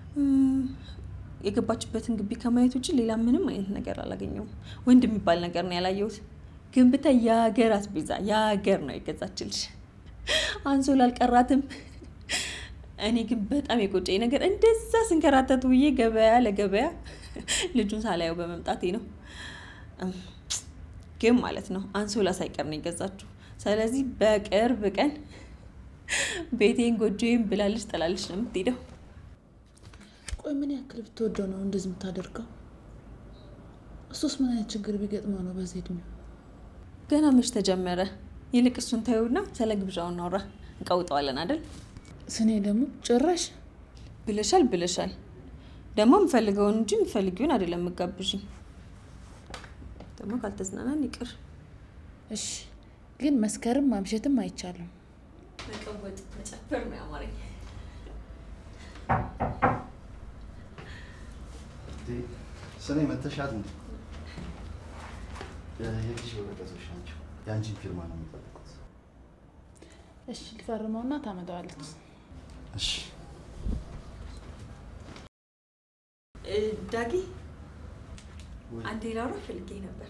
የገባችበትን ግቢ ከማየት ውጪ ሌላ ምንም አይነት ነገር አላገኘውም። ወንድ የሚባል ነገር ነው ያላየሁት። ግን ብታይ የሀገር አስቤዛ የሀገር ነው የገዛችልሽ። አንሶላ አልቀራትም። እኔ ግን በጣም የቆጨኝ ነገር እንደዛ ስንከራተት ውዬ ገበያ ለገበያ ልጁን ሳላየው በመምጣቴ ነው። ግን ማለት ነው አንሶላ ሳይቀር ነው የገዛችው። ስለዚህ በቅርብ ቀን ቤቴን ጎጆዬን ብላልሽ ጥላልሽ ነው የምትሄደው። ቆይ ምን ያክል ብትወደው ነው እንደዚህ የምታደርገው? እሱስ ምን አይነት ችግር ቢገጥመው ነው በዚህ እድሜው? ገና መች ተጀመረ? ይልቅ እሱን ተይውና ስለ ግብዣው እናውራ። እንቀውጠዋለን አይደል? ስኔ ደግሞ ጭራሽ ብለሻል። ደግሞ የምፈልገውን እንጂ የምፈልጊውን አይደለም የምጋብዥኝ። ደግሞ ካልተዝናናን ይቅር። እሺ ግን መስከረም ማምሸትም አይቻልም። መቀወጥ መጨፈር ነው ያማረኝ። ሰኔ መተሻት እንዴ? የግዢ ወረቀቶች ናቸው። የአንቺን ፊርማ ነው የሚጠብቁት። እሺ ልፈርመውና ታመጣዋለች። እሺ ዳጊ አንዴ ላውራ ፈልጌ ነበር።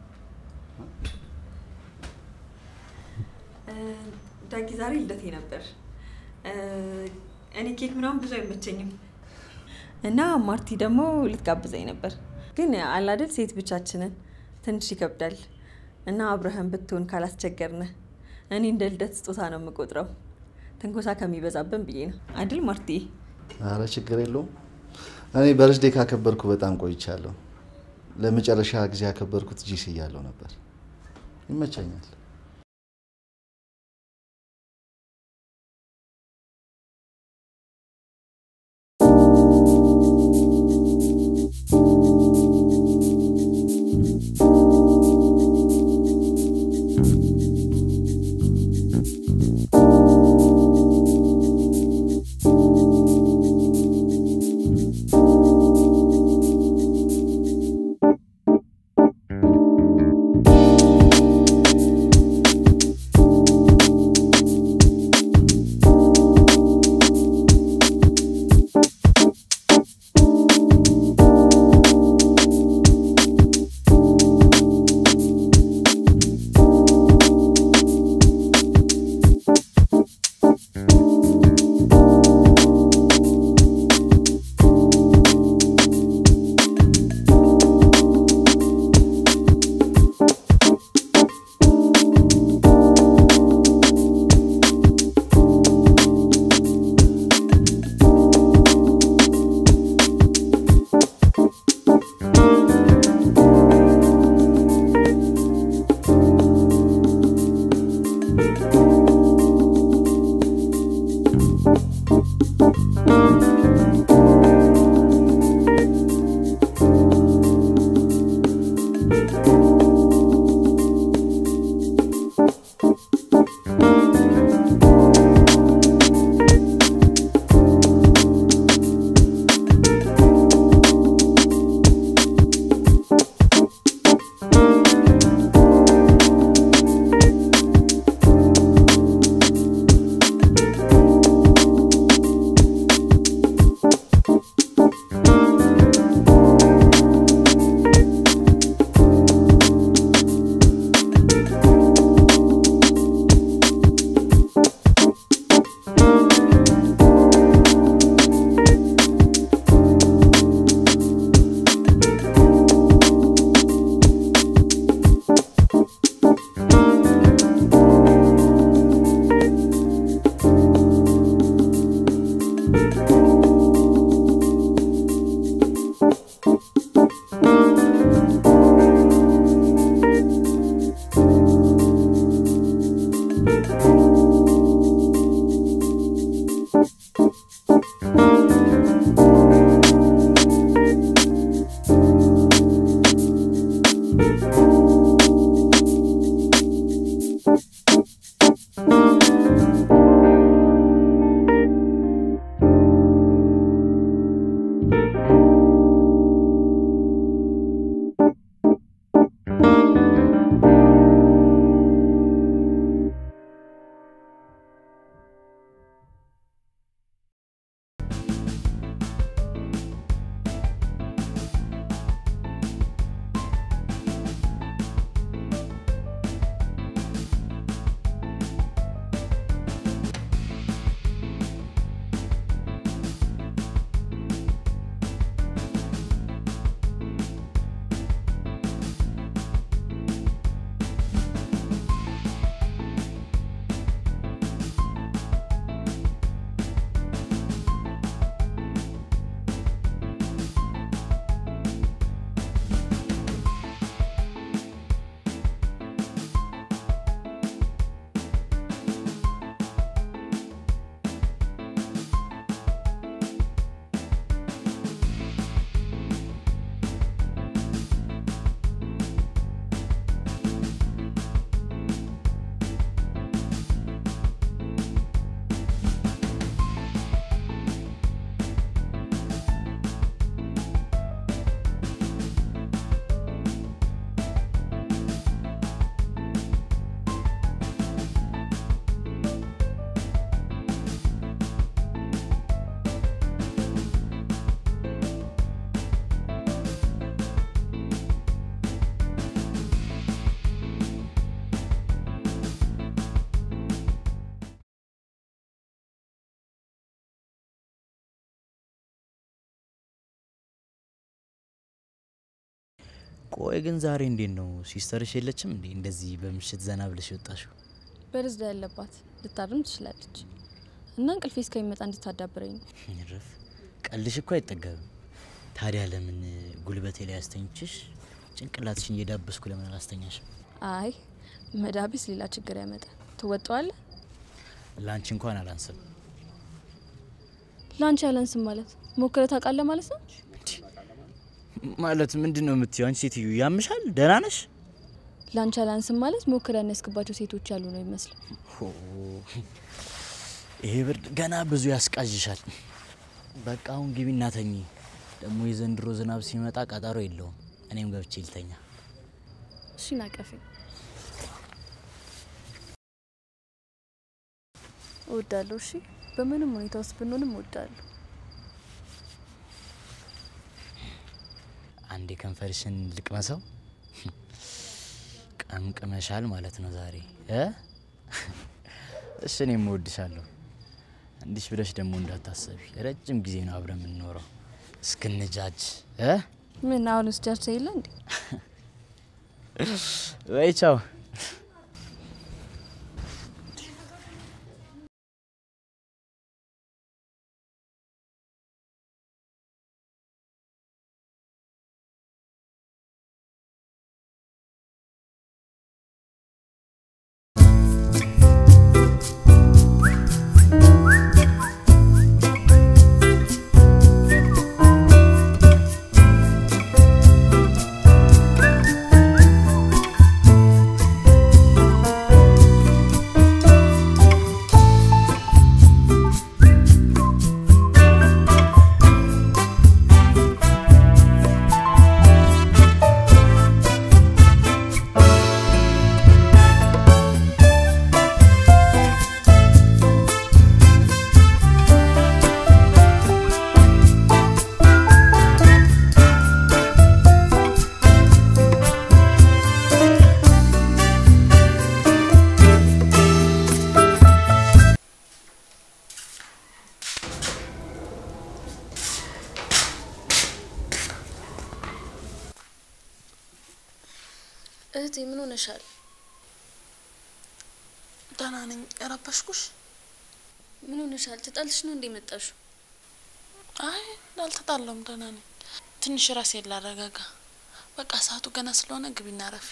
ዳጊ ዛሬ ልደቴ ነበር። እኔ ኬክ ምናምን ብዙ አይመቸኝም እና ማርቲ ደግሞ ልትጋብዘኝ ነበር። ግን አላደል ሴት ብቻችንን ትንሽ ይከብዳል እና አብረህም ብትሆን ካላስቸገርነ እኔ እንደ ልደት ስጦታ ነው የምቆጥረው። ትንኮሳ ከሚበዛብን ብዬ ነው አይደል ማርቲ? አረ ችግር የለውም። እኔ በርዝዴ ካከበርኩ በጣም ቆይቻለሁ። ለመጨረሻ ጊዜ ያከበርኩት ጂሲ እያለሁ ነበር። ይመቸኛል። ቆይ ግን ዛሬ እንዴት ነው ሲስተርሽ የለችም እንዴ እንደዚህ በምሽት ዘና ብለሽ ወጣሽው? በርዝዳ ያለባት ልታርም ትችላለች እና እንቅልፌ እስከሚመጣ እንድታዳብረኝ ነው። ይረፍ ቀልሽ እኮ አይጠገብም። ታዲያ ለምን ጉልበቴ ላይ አስተኝችሽ ጭንቅላትሽን እየዳበስኩ ለምን አላስተኛሽም? አይ መዳቢስ ሌላ ችግር ያመጣል። ትወጣዋለህ? ላንቺ እንኳን አላንስም። ላንቺ አላንስም ማለት ሞክረህ ታውቃለህ ማለት ነው? ማለት ምንድነው የምትይው? አንቺ ሴትዮ ያምሻል? ደህና ነሽ? ላንቺ አላንስም ማለት ሞክረህ ያነስክባቸው ሴቶች ያሉ ነው ይመስል። ይሄ ብርድ ገና ብዙ ያስቃዥሻል። በቃ አሁን ግቢና ተኚ። ደግሞ የዘንድሮ ዝናብ ሲመጣ ቀጠሮ የለውም። እኔም ገብቼ ልተኛ። እሺ ናቀፊ እወዳለሁ። እሺ በምንም ሁኔታ ውስጥ ብንሆንም እወዳለሁ። አንዴ ከንፈርሽን ልቅመሰው። ቀምቅመሻል ማለት ነው ዛሬ እሺ እኔም እወድሻለሁ። እንዲሽ ብለሽ ደግሞ እንዳታሰቢ። ረጅም ጊዜ ነው አብረን የምንኖረው እስክንጃጅ ምን አሁን ስጃጅ ይለ እንዴ? ወይ ቻው። እህቴ ምን ሆነሻል? ደህና ነኝ። ረበሽኩሽ? ምን ሆነሻል? ተጣልሽ ነው እንዴ መጣሽ? አይ አልተጣላም፣ ደህና ነኝ። ትንሽ ራሴን ላረጋጋ። በቃ ሰዓቱ ገና ስለሆነ ግቢና ረፊ።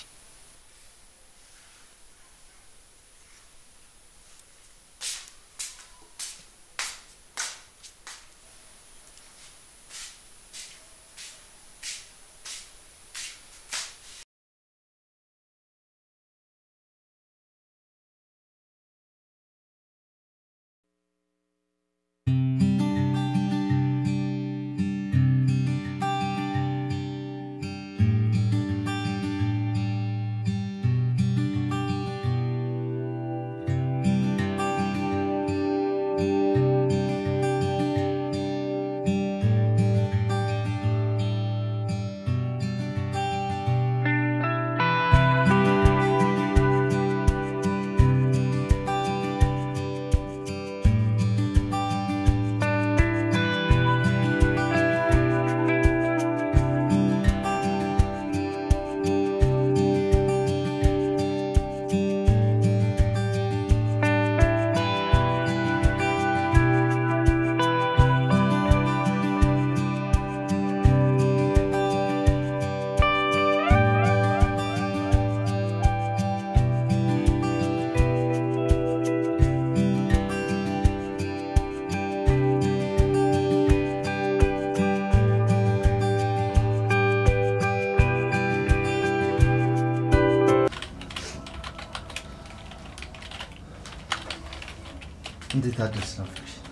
እንዴት አድርስ ነው?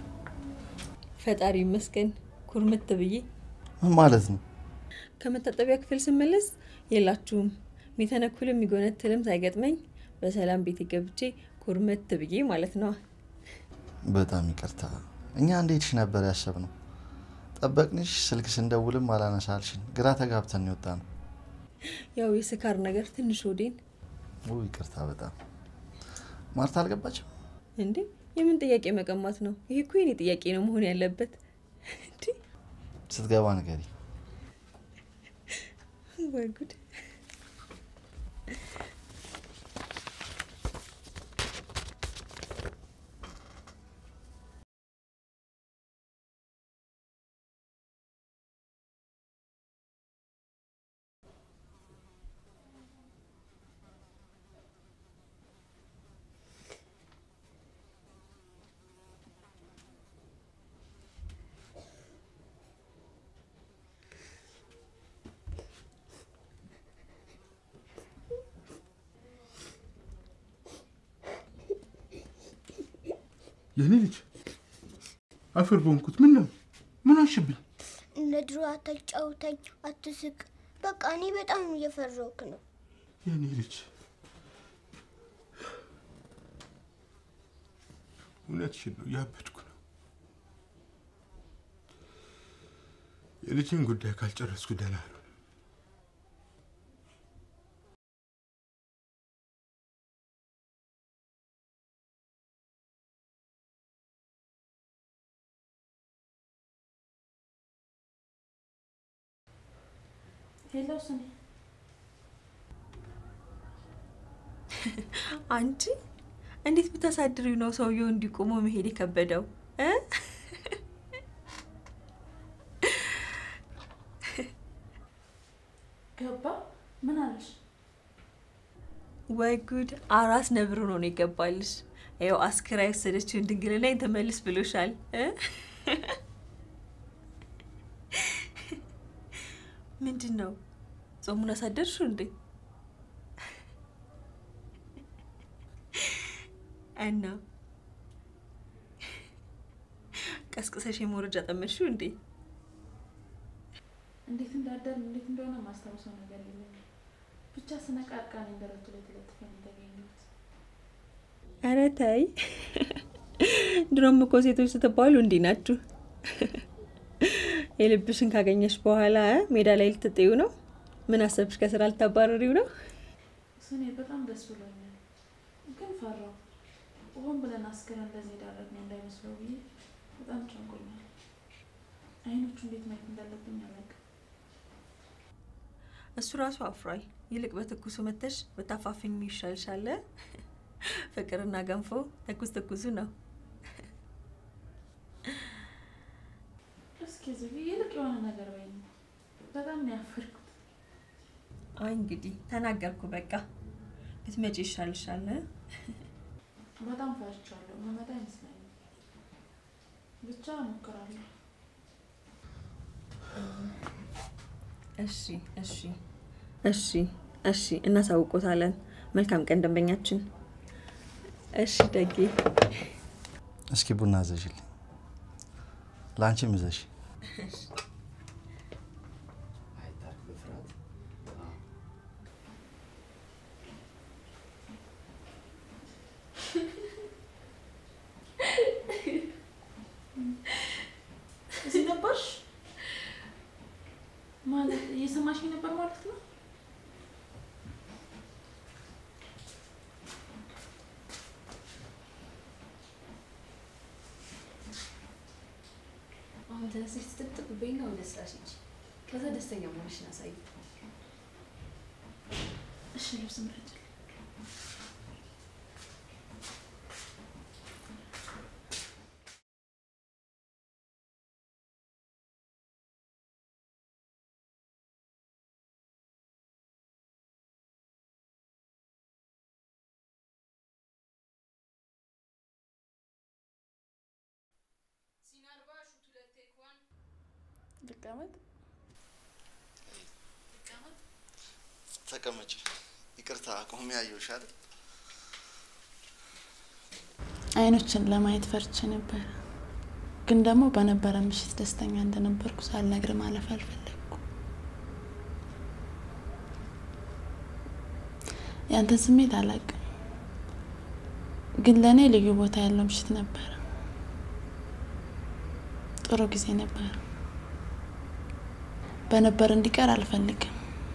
ፈጣሪ ይመስገን ኩርምት ብዬ። ምን ማለት ነው? ከመታጠቢያ ክፍል ስመለስ የላችሁም። ሚተነኩልም የሚጎነትልም ሳይገጥመኝ በሰላም ቤት ገብቼ ኩርምት ብዬ ማለት ነው። በጣም ይቅርታ። እኛ እንዴትሽ ነበር ያሰብነው? ጠበቅንሽ፣ ስልክ ስንደውልም አላነሳልሽን። ግራ ተጋብተን ይወጣ ነው። ያው የስካር ነገር ትንሽ ወዴን። ይቅርታ በጣም። ማርታ አልገባችም እንዴ? የምን ጥያቄ መቀማት ነው? ይሄ እኮ የኔ ጥያቄ ነው መሆን ያለበት። እንዴ ስትገባ ንገሪ። ወይ ጉድ! የኔ ልጅ አፈር ቦንኩት ምን ነው ምን አሽብኝ እንደ ድሮ አታጫውተኝ አትስቅ በቃ እኔ በጣም እየፈራሁክ ነው የኔ ልጅ እውነትሽን ነው ያበድኩ ነው የልጅን ጉዳይ ካልጨረስኩ ደህና ነው ሄሎ ሰኔ አንቺ እንዴት ብታሳድሪው ነው ሰውየው እንዲቆም መሄድ የከበደው ገባ ምን አለሽ ወይ ጉድ አራስ ነብሩ ነው የገባልሽ ያው አስክራ የወሰደችውን ድንግልና ተመልስ ብሎሻል ምንድነው ጾሙን አሳደርሽው እንዴ እና ቀስቅሰሽ የሞረጃ ጠመሽው እንዴ እንዴት እንዳደር እንዴት እንደሆነ ማስተዋወሰው ነገር የለም ብቻ ስነቃቃን እንደረቱ ላይ ተለጥፈን ተገኘሁት አረ ታይ ድሮም እኮ ሴቶች ስትባሉ እንዴ ናችሁ የልብሽን ካገኘሽ በኋላ ሜዳ ላይ ልትጥዩ ነው ምን አሰብሽ ከስራ ልታባረሪው ነው ሰኔ በጣም ደስ ብሎኛል ግን ፈራው ወን ብለን አስከረን እንደዚህ ዳረግን እንዳይመስለው ብዬ በጣም ጨንቆኛል አይኖቹ እንዴት ማየት እንዳለብኝ አላውቅም እሱ ራሱ አፍራይ ይልቅ በትኩሱ መተሽ በታፋፍኝ ይሻልሻል ፍቅርና ገንፎ ትኩስ ነው እስኪ ዝግ ይልቅ የሆነ ነገር በይኝ በጣም ነው ያፈርኩት አይ እንግዲህ ተናገርኩ በቃ ልትመጪ ይሻልሻል በጣም ፈርቻለሁ መመጣ ይመስላል ብቻ ሞክራለሁ እሺ እናሳውቆታለን መልካም ቀን ደንበኛችን እሺ ደጌ እስኪ ቡና አዘዥልኝ ላንቺም እዘሽ እዚህ ነበርሽ ማለት እየሰማሽኝ ነበር ማለት ነው አሁን ተነስተሽ ትጥጥቅ በይና ወደ ስራሽ ሂጂ ከዛ ደስተኛ መሆንሽን አሳይ እሺ ልብስ ምረጭ ተቀመጭ ይቅርታ ቆሜ ያየሁሽ አይደል አይኖችን ለማየት ፈርቼ ነበር ግን ደግሞ በነበረ ምሽት ደስተኛ እንደነበርኩ ሳልነግር ማለፍ አልፈለኩም ያንተን ስሜት አላውቅም ግን ለኔ ልዩ ቦታ ያለው ምሽት ነበር ጥሩ ጊዜ ነበር በነበር እንዲቀር አልፈልግም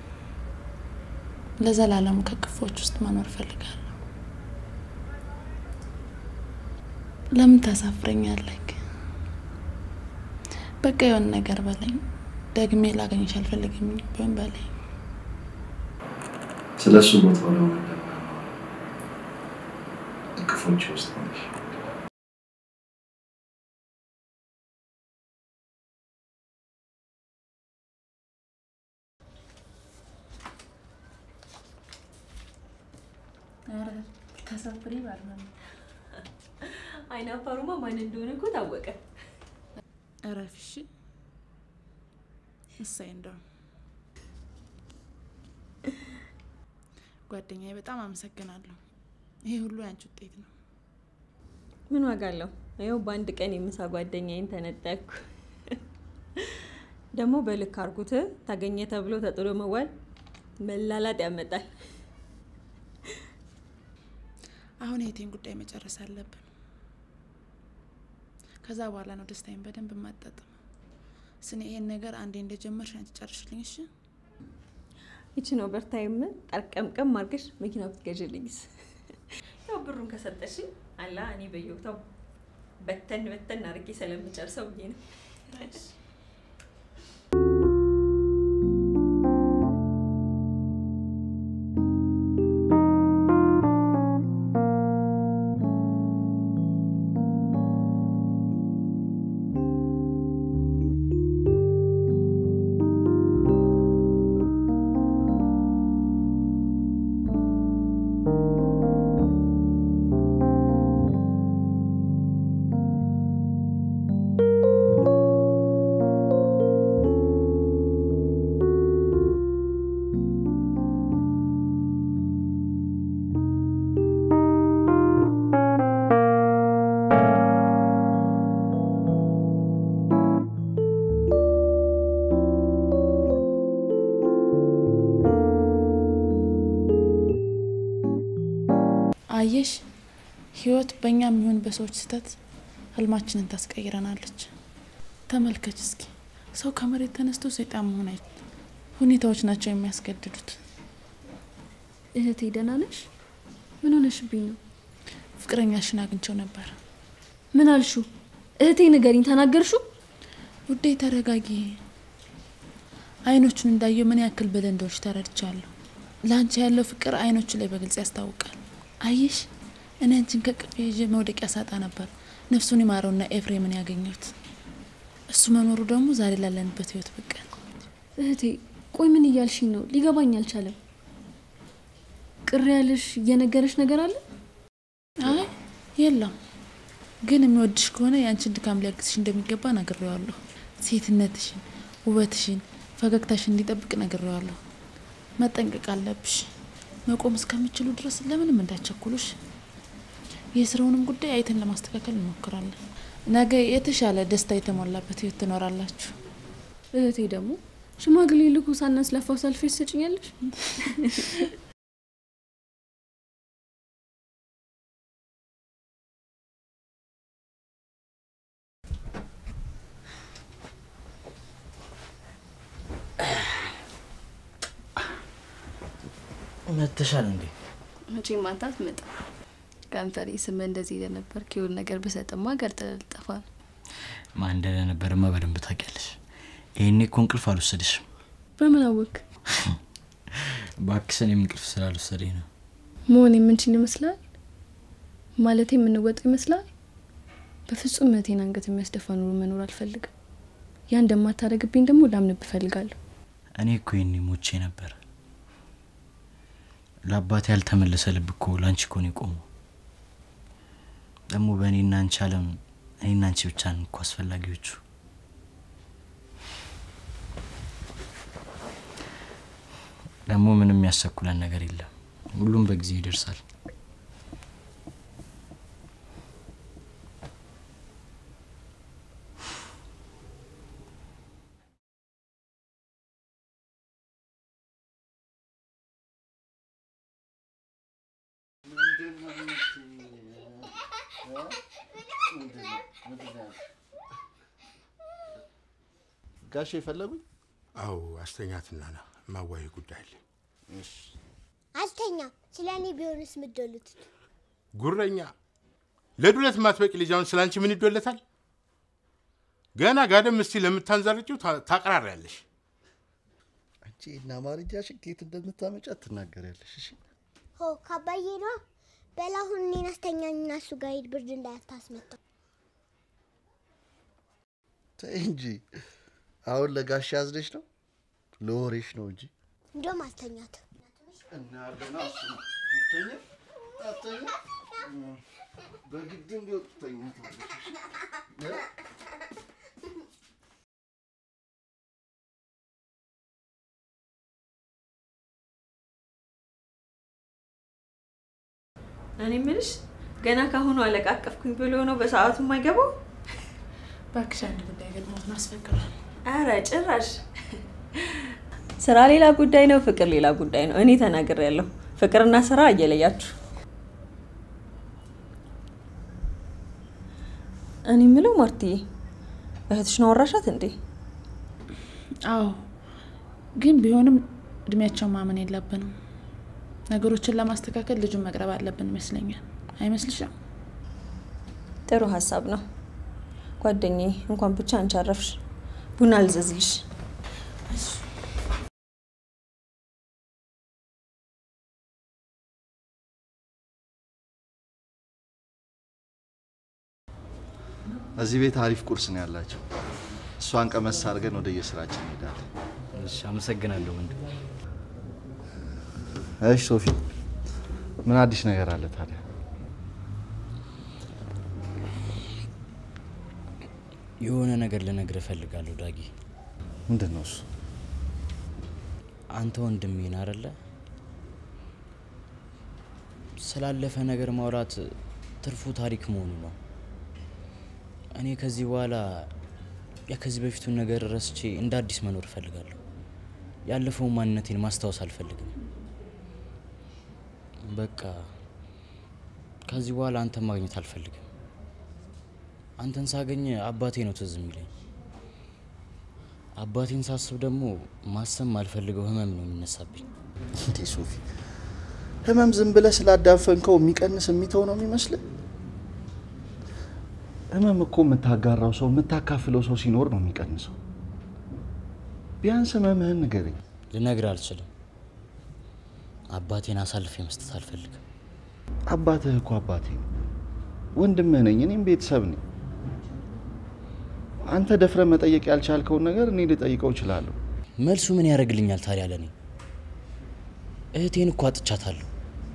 ለዘላለም ከክፎች ውስጥ መኖር ፈልጋለሁ ለምን ታሳፍረኛለህ በቃ የሆነ ነገር በለኝ ደግሜ ላገኝሽ አልፈልግም ቢሆን በለኝ ስለሱ ቦታው ነው እቅፎች ውስጥ ነሽ። ተሰፍሪ ባርማን አይናፋሩማ ማን እንደሆነ እኮ ታወቀ። አረፍሽ እሰይ እንደው ጓደኛዬ በጣም አመሰግናለሁ። ይሄ ሁሉ ያንቺ ውጤት ነው። ምን ዋጋ አለው? ይኸው በአንድ ቀን የምሳ ጓደኛዬን ተነጠቅኩ። ደግሞ በልክ አርጉት ታገኘ ተብሎ ተጥሎ መዋል መላላጥ ያመጣል። አሁን የቴን ጉዳይ መጨረስ አለብን። ከዛ በኋላ ነው ደስታዬን በደንብ ማጣጣም። ስነ ይሄን ነገር አንዴ እንደጀመርሽ አንቺ ጨርሽልኝ እሺ? እቺ ነው በርታይም ጠርቀምቀም ማርገሽ መኪና ብትገዥልኝስ? ያው ብሩን ከሰጠሽ አላ እኔ በየወቅታው በተን አርጌ ስለምጨርሰው ብዬ ነው። አየሽ ህይወት በእኛም ይሁን በሰዎች ስተት ህልማችንን ታስቀይረናለች። ተመልከች እስኪ ሰው ከመሬት ተነስቶ ሰይጣን መሆን አይችልም። ሁኔታዎች ናቸው የሚያስገድዱት። እህቴ ደህና ነሽ? ምን ሆነሽብኝ ነው? ፍቅረኛሽን አግኝቼው ነበር። ምን አልሹ? እህቴ ንገሪኝ፣ ተናገርሹ? ውዴ ተረጋጊ። አይኖቹን እንዳየው ምን ያክል በለንዶች ተረድቻለሁ። ላንቺ ያለው ፍቅር አይኖቹ ላይ በግልጽ ያስታውቃል። አይሽ እኔ አንቺን ከቅፌ ይዤ መውደቂያ ሳጣ ነበር ነፍሱን ይማረውና ኤፍሬምን ያገኘሁት። እሱ መኖሩ ደግሞ ዛሬ ላለንበት ህይወት በቃ። እህቴ ቆይ ምን እያልሽኝ ነው? ሊገባኝ አልቻለም። ቅር ያለሽ የነገረሽ ነገር አለ? አይ የለም፣ ግን የሚወድሽ ከሆነ ያንቺን ድካም ሊያግዝሽ እንደሚገባ ነግሬዋለሁ። ሴትነትሽን፣ ውበትሽን፣ ፈገግታሽን እንዲጠብቅ ነግሬዋለሁ። መጠንቀቅ አለብሽ። መቆም እስከምችሉ ድረስ ለምንም እንዳትቸኩሉሽ። የስራውንም ጉዳይ አይተን ለማስተካከል እንሞክራለን። ነገ የተሻለ ደስታ የተሞላበት ህይወት ትኖራላችሁ። እህቴ ደግሞ ሽማግሌ ልኩ ሳናስለፋው ሰልፌ ትሰጪኛለሽ? መተሻል እንዴ? መቼ ማንታት መጣ ካንፈሪ ስም እንደዚህ ለነበር ኪውን ነገር በሰጠማ ገርጠልጠፋ ማን እንደነበርማ በደንብ ታውቂያለሽ። ይሄኔ እኮ እንቅልፍ አልወሰደሽም። በምን አወቅ? ባክሰን እንቅልፍ ስላልወሰደኝ ነው። ሞን የምንችል ይመስላል ማለቴ የምንወጥ ይመስላል። በፍጹም መቴን አንገት የሚያስደፋ ኑሮ መኖር አልፈልግም። ያ እንደማታረግብኝ ደግሞ ላምንብ ፈልጋለሁ። እኔ እኮ ይሄኔ ሞቼ ነበር። ለአባቴ ያልተመለሰ ልብ እኮ ላንቺ እኮ ነው የቆመው። ደግሞ በእኔና አንቺ ዓለም እኔና አንቺ ብቻ ነን እኮ አስፈላጊዎቹ። ደግሞ ምንም ያሰኩለን ነገር የለም። ሁሉም በጊዜ ይደርሳል። ጋሼ ፈለጉኝ? አው አስተኛትና ና ማዋይ ጉዳይ አለ። እሺ አስተኛ። ስለኔ ቢሆንስ ምትደሉት? ጉረኛ ለዱለት ማትበቂ ልጅውን ስላንቺ ምን ይዶለታል? ገና ጋደም እስቲ ለምታንዛርጪው ታቀራራያለሽ። አንቺ እና ማርጃሽን ከየት እንደምታመጫት ትናገሪያለሽ። እሺ ሆ ካባዬ ነው በላሁን እኔን አስተኛኝና እሱ ጋር ሂድ ብርድ እንዳያታስመጣው። ተይ እንጂ አሁን ለጋሽ ያዝነሽ ነው ለወሬሽ ነው እንጂ እንደውም አልተኛት እና አርገና እሱ አተኛ በግድም ቢወጥተኛ እኔ ምንሽ ገና ካሁኑ አለቃቀፍኩኝ ብሎ ነው በሰዓቱ የማይገባው? ባክሽ አንድ ጉዳይ ገጥሞት አስፈቅራለሁ። አረ ጭራሽ ስራ ሌላ ጉዳይ ነው፣ ፍቅር ሌላ ጉዳይ ነው። እኔ ተናግሬያለሁ። ፍቅርና ስራ እየለያችሁ። እኔ ምለው ማርቲ እህትሽ ነው ወራሻት እንዴ? አዎ፣ ግን ቢሆንም እድሜያቸው ማመን የለብንም። ነገሮችን ለማስተካከል ልጁን መቅረብ አለብን ይመስለኛል። አይመስልሽም? ጥሩ ሐሳብ ነው። ጓደኛዬ እንኳን ብቻ አንቺ አረፍሽ። ቡና ልዘዝልሽ። እዚህ ቤት አሪፍ ቁርስ ነው ያላቸው። እሷን ቀመስ አድርገን ወደ የስራችን እንሄዳለን። እሺ አመሰግናለሁ ወንድም። እሺ ሶፊ ምን አዲስ ነገር አለ ታዲያ? የሆነ ነገር ልነግርህ እፈልጋለሁ ዳጊ። ምንድነው እሱ? አንተ ወንድሜ ነህ አይደለ? ስላለፈ ነገር ማውራት ትርፉ ታሪክ መሆኑ ነው። እኔ ከዚህ በኋላ ከዚህ በፊቱን ነገር ረስቼ እንደ አዲስ መኖር እፈልጋለሁ። ያለፈው ማንነቴን ማስታወስ አልፈልግም። በቃ ከዚህ በኋላ አንተን ማግኘት አልፈልግም። አንተን ሳገኝ አባቴ ነው ትዝ የሚለኝ። አባቴን ሳስብ ደግሞ ማሰብ ማልፈልገው ህመም ነው የሚነሳብኝ። እንዴ ሶፊ፣ ህመም ዝም ብለህ ስላዳፈንከው የሚቀንስ የሚተው ነው የሚመስልህ? ህመም እኮ የምታጋራው ሰው የምታካፍለው ሰው ሲኖር ነው የሚቀንሰው። ቢያንስ ህመምህን ንገረኝ። ልነግርህ አልችልም። አባቴን አሳልፌ መስጠት አልፈልግም። አባትህ እኮ አባቴ ነው። ወንድምህ ነኝ፣ እኔም ቤተሰብ ነኝ። አንተ ደፍረህ መጠየቅ ያልቻልከውን ነገር እኔ ልጠይቀው እችላለሁ። መልሱ ምን ያደርግልኛል ታዲያ ለኔ? እህቴን እኮ አጥቻታለሁ።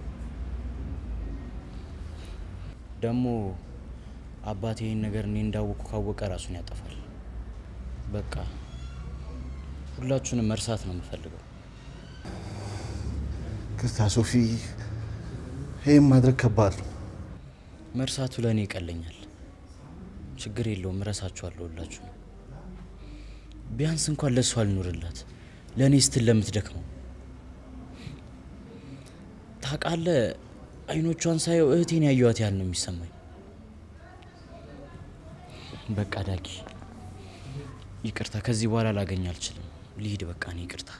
ደግሞ አባቴ ይህን ነገር እኔ እንዳወቅኩ ካወቀ ራሱን ያጠፋል። በቃ ሁላችሁንም መርሳት ነው የምፈልገው። ክርታ ሶፊ፣ ይሄን ማድረግ ከባድ ነው። መርሳቱ ለኔ ይቀለኛል። ችግር የለውም፣ እረሳችኋለሁ ሁላችሁ። ቢያንስ እንኳን ለሷ አልኖርላት፣ ለኔ ስትል ለምትደክመው። ታውቃለህ፣ አይኖቿን ሳየው እህቴን ያየኋት ያህል ነው የሚሰማኝ። በቃ ዳጊ ይቅርታ፣ ከዚህ በኋላ ላገኝ አልችልም። ልሂድ በቃ እኔ ይቅርታ።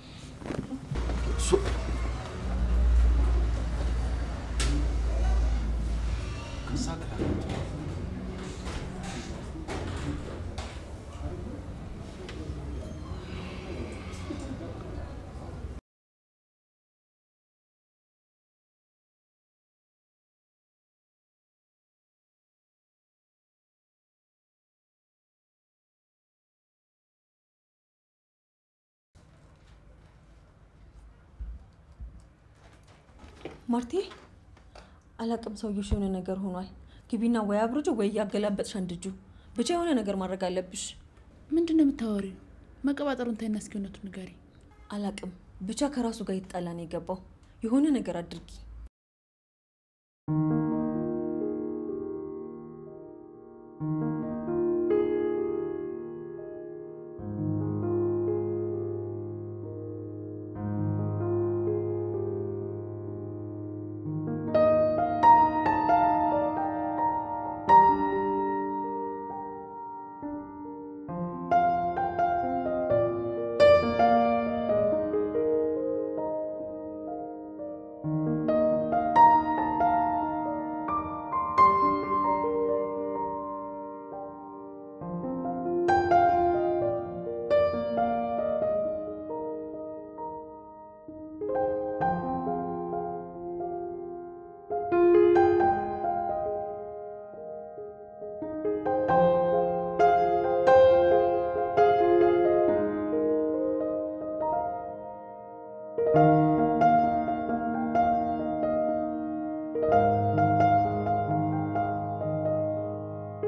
ማርቲ አላቅም፣ ሰውዬሽ የሆነ ነገር ሆኗል። ግቢና ወይ አብርጁ ወይ ያገላበጥሽ አንድጁ። ብቻ የሆነ ነገር ማድረግ አለብሽ። ምንድነው የምታወሪው? መቀባጠሩን ተይና እስኪ እውነቱን ንገሪ። አላቅም፣ ብቻ ከራሱ ጋር ይጣላ ነው የገባው። የሆነ ነገር አድርጊ።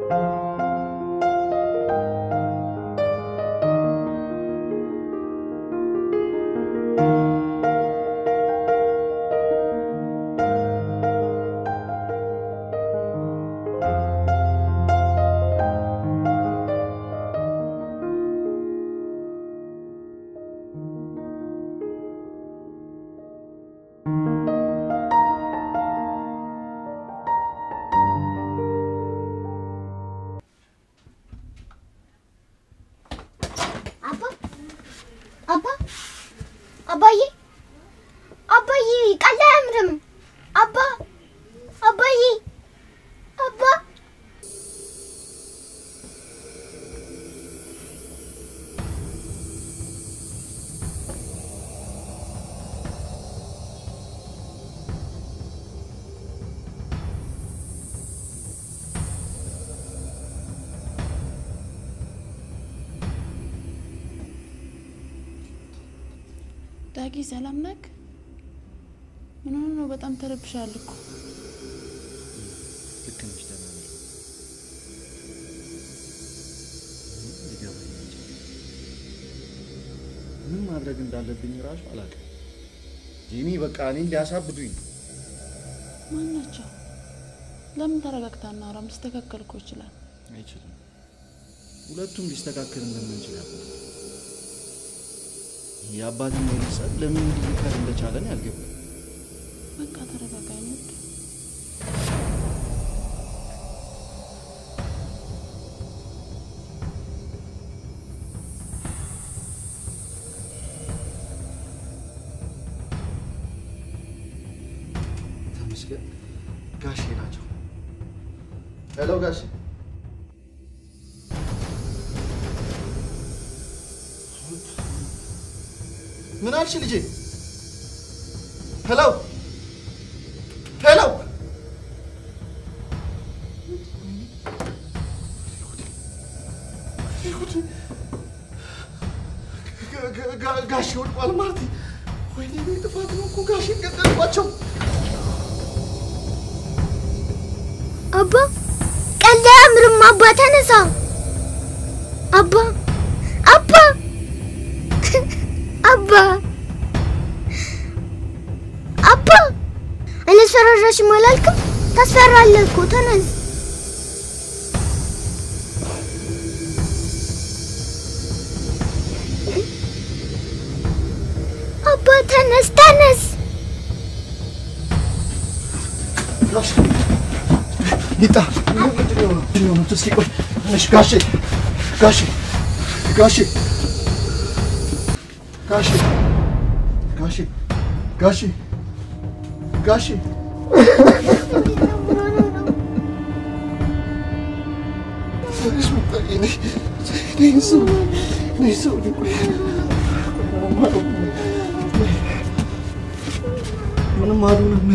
ዳጊ ሰላም ነክ? ምን ሆነ ነው? በጣም ተረብሻል እኮ። ልክ ነሽ ደህና ነኝ። ምን ማድረግ እንዳለብኝ ራሱ አላውቅም። ጂኒ በቃ እኔን ሊያሳብዱኝ። ማን ናቸው? ለምን ተረጋግታና አራም ሊስተካከል እኮ ይችላል። አይችልም። ሁለቱም ሊስተካከል እንደማይችል ያውቃል። የአባትና የልጅ ለምን ሊከር እንደቻለ ነው ያልገባኝ። በቃ ተረጋጋኝ። ተመስገን ጋሼ ናቸው። ሄሎ ጋሼ። ምን አልሽ ልጄ? ሄሎ ሄሎ። ጋሼ ወድቋል ማለት ወይኔ ጥፋት ነው እኮ ጋሼ ገደልኳቸው። አባ ቀልድ አያምርም። አባ ተነሳ። አባ አባ አባ አባ አላስፈራራሽም አላልክም? ታስፈራለህ እኮ ተነስ። አባ ተነስ ተነስ። ኒጣ ምንድነው ነው? እስኪ ቆይ ትንሽ ጋሼ ጋሼ ጋሼ ጋሼ ጋሼ ጋሼ ጋሼ ምንም አልሆነም።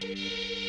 ነው።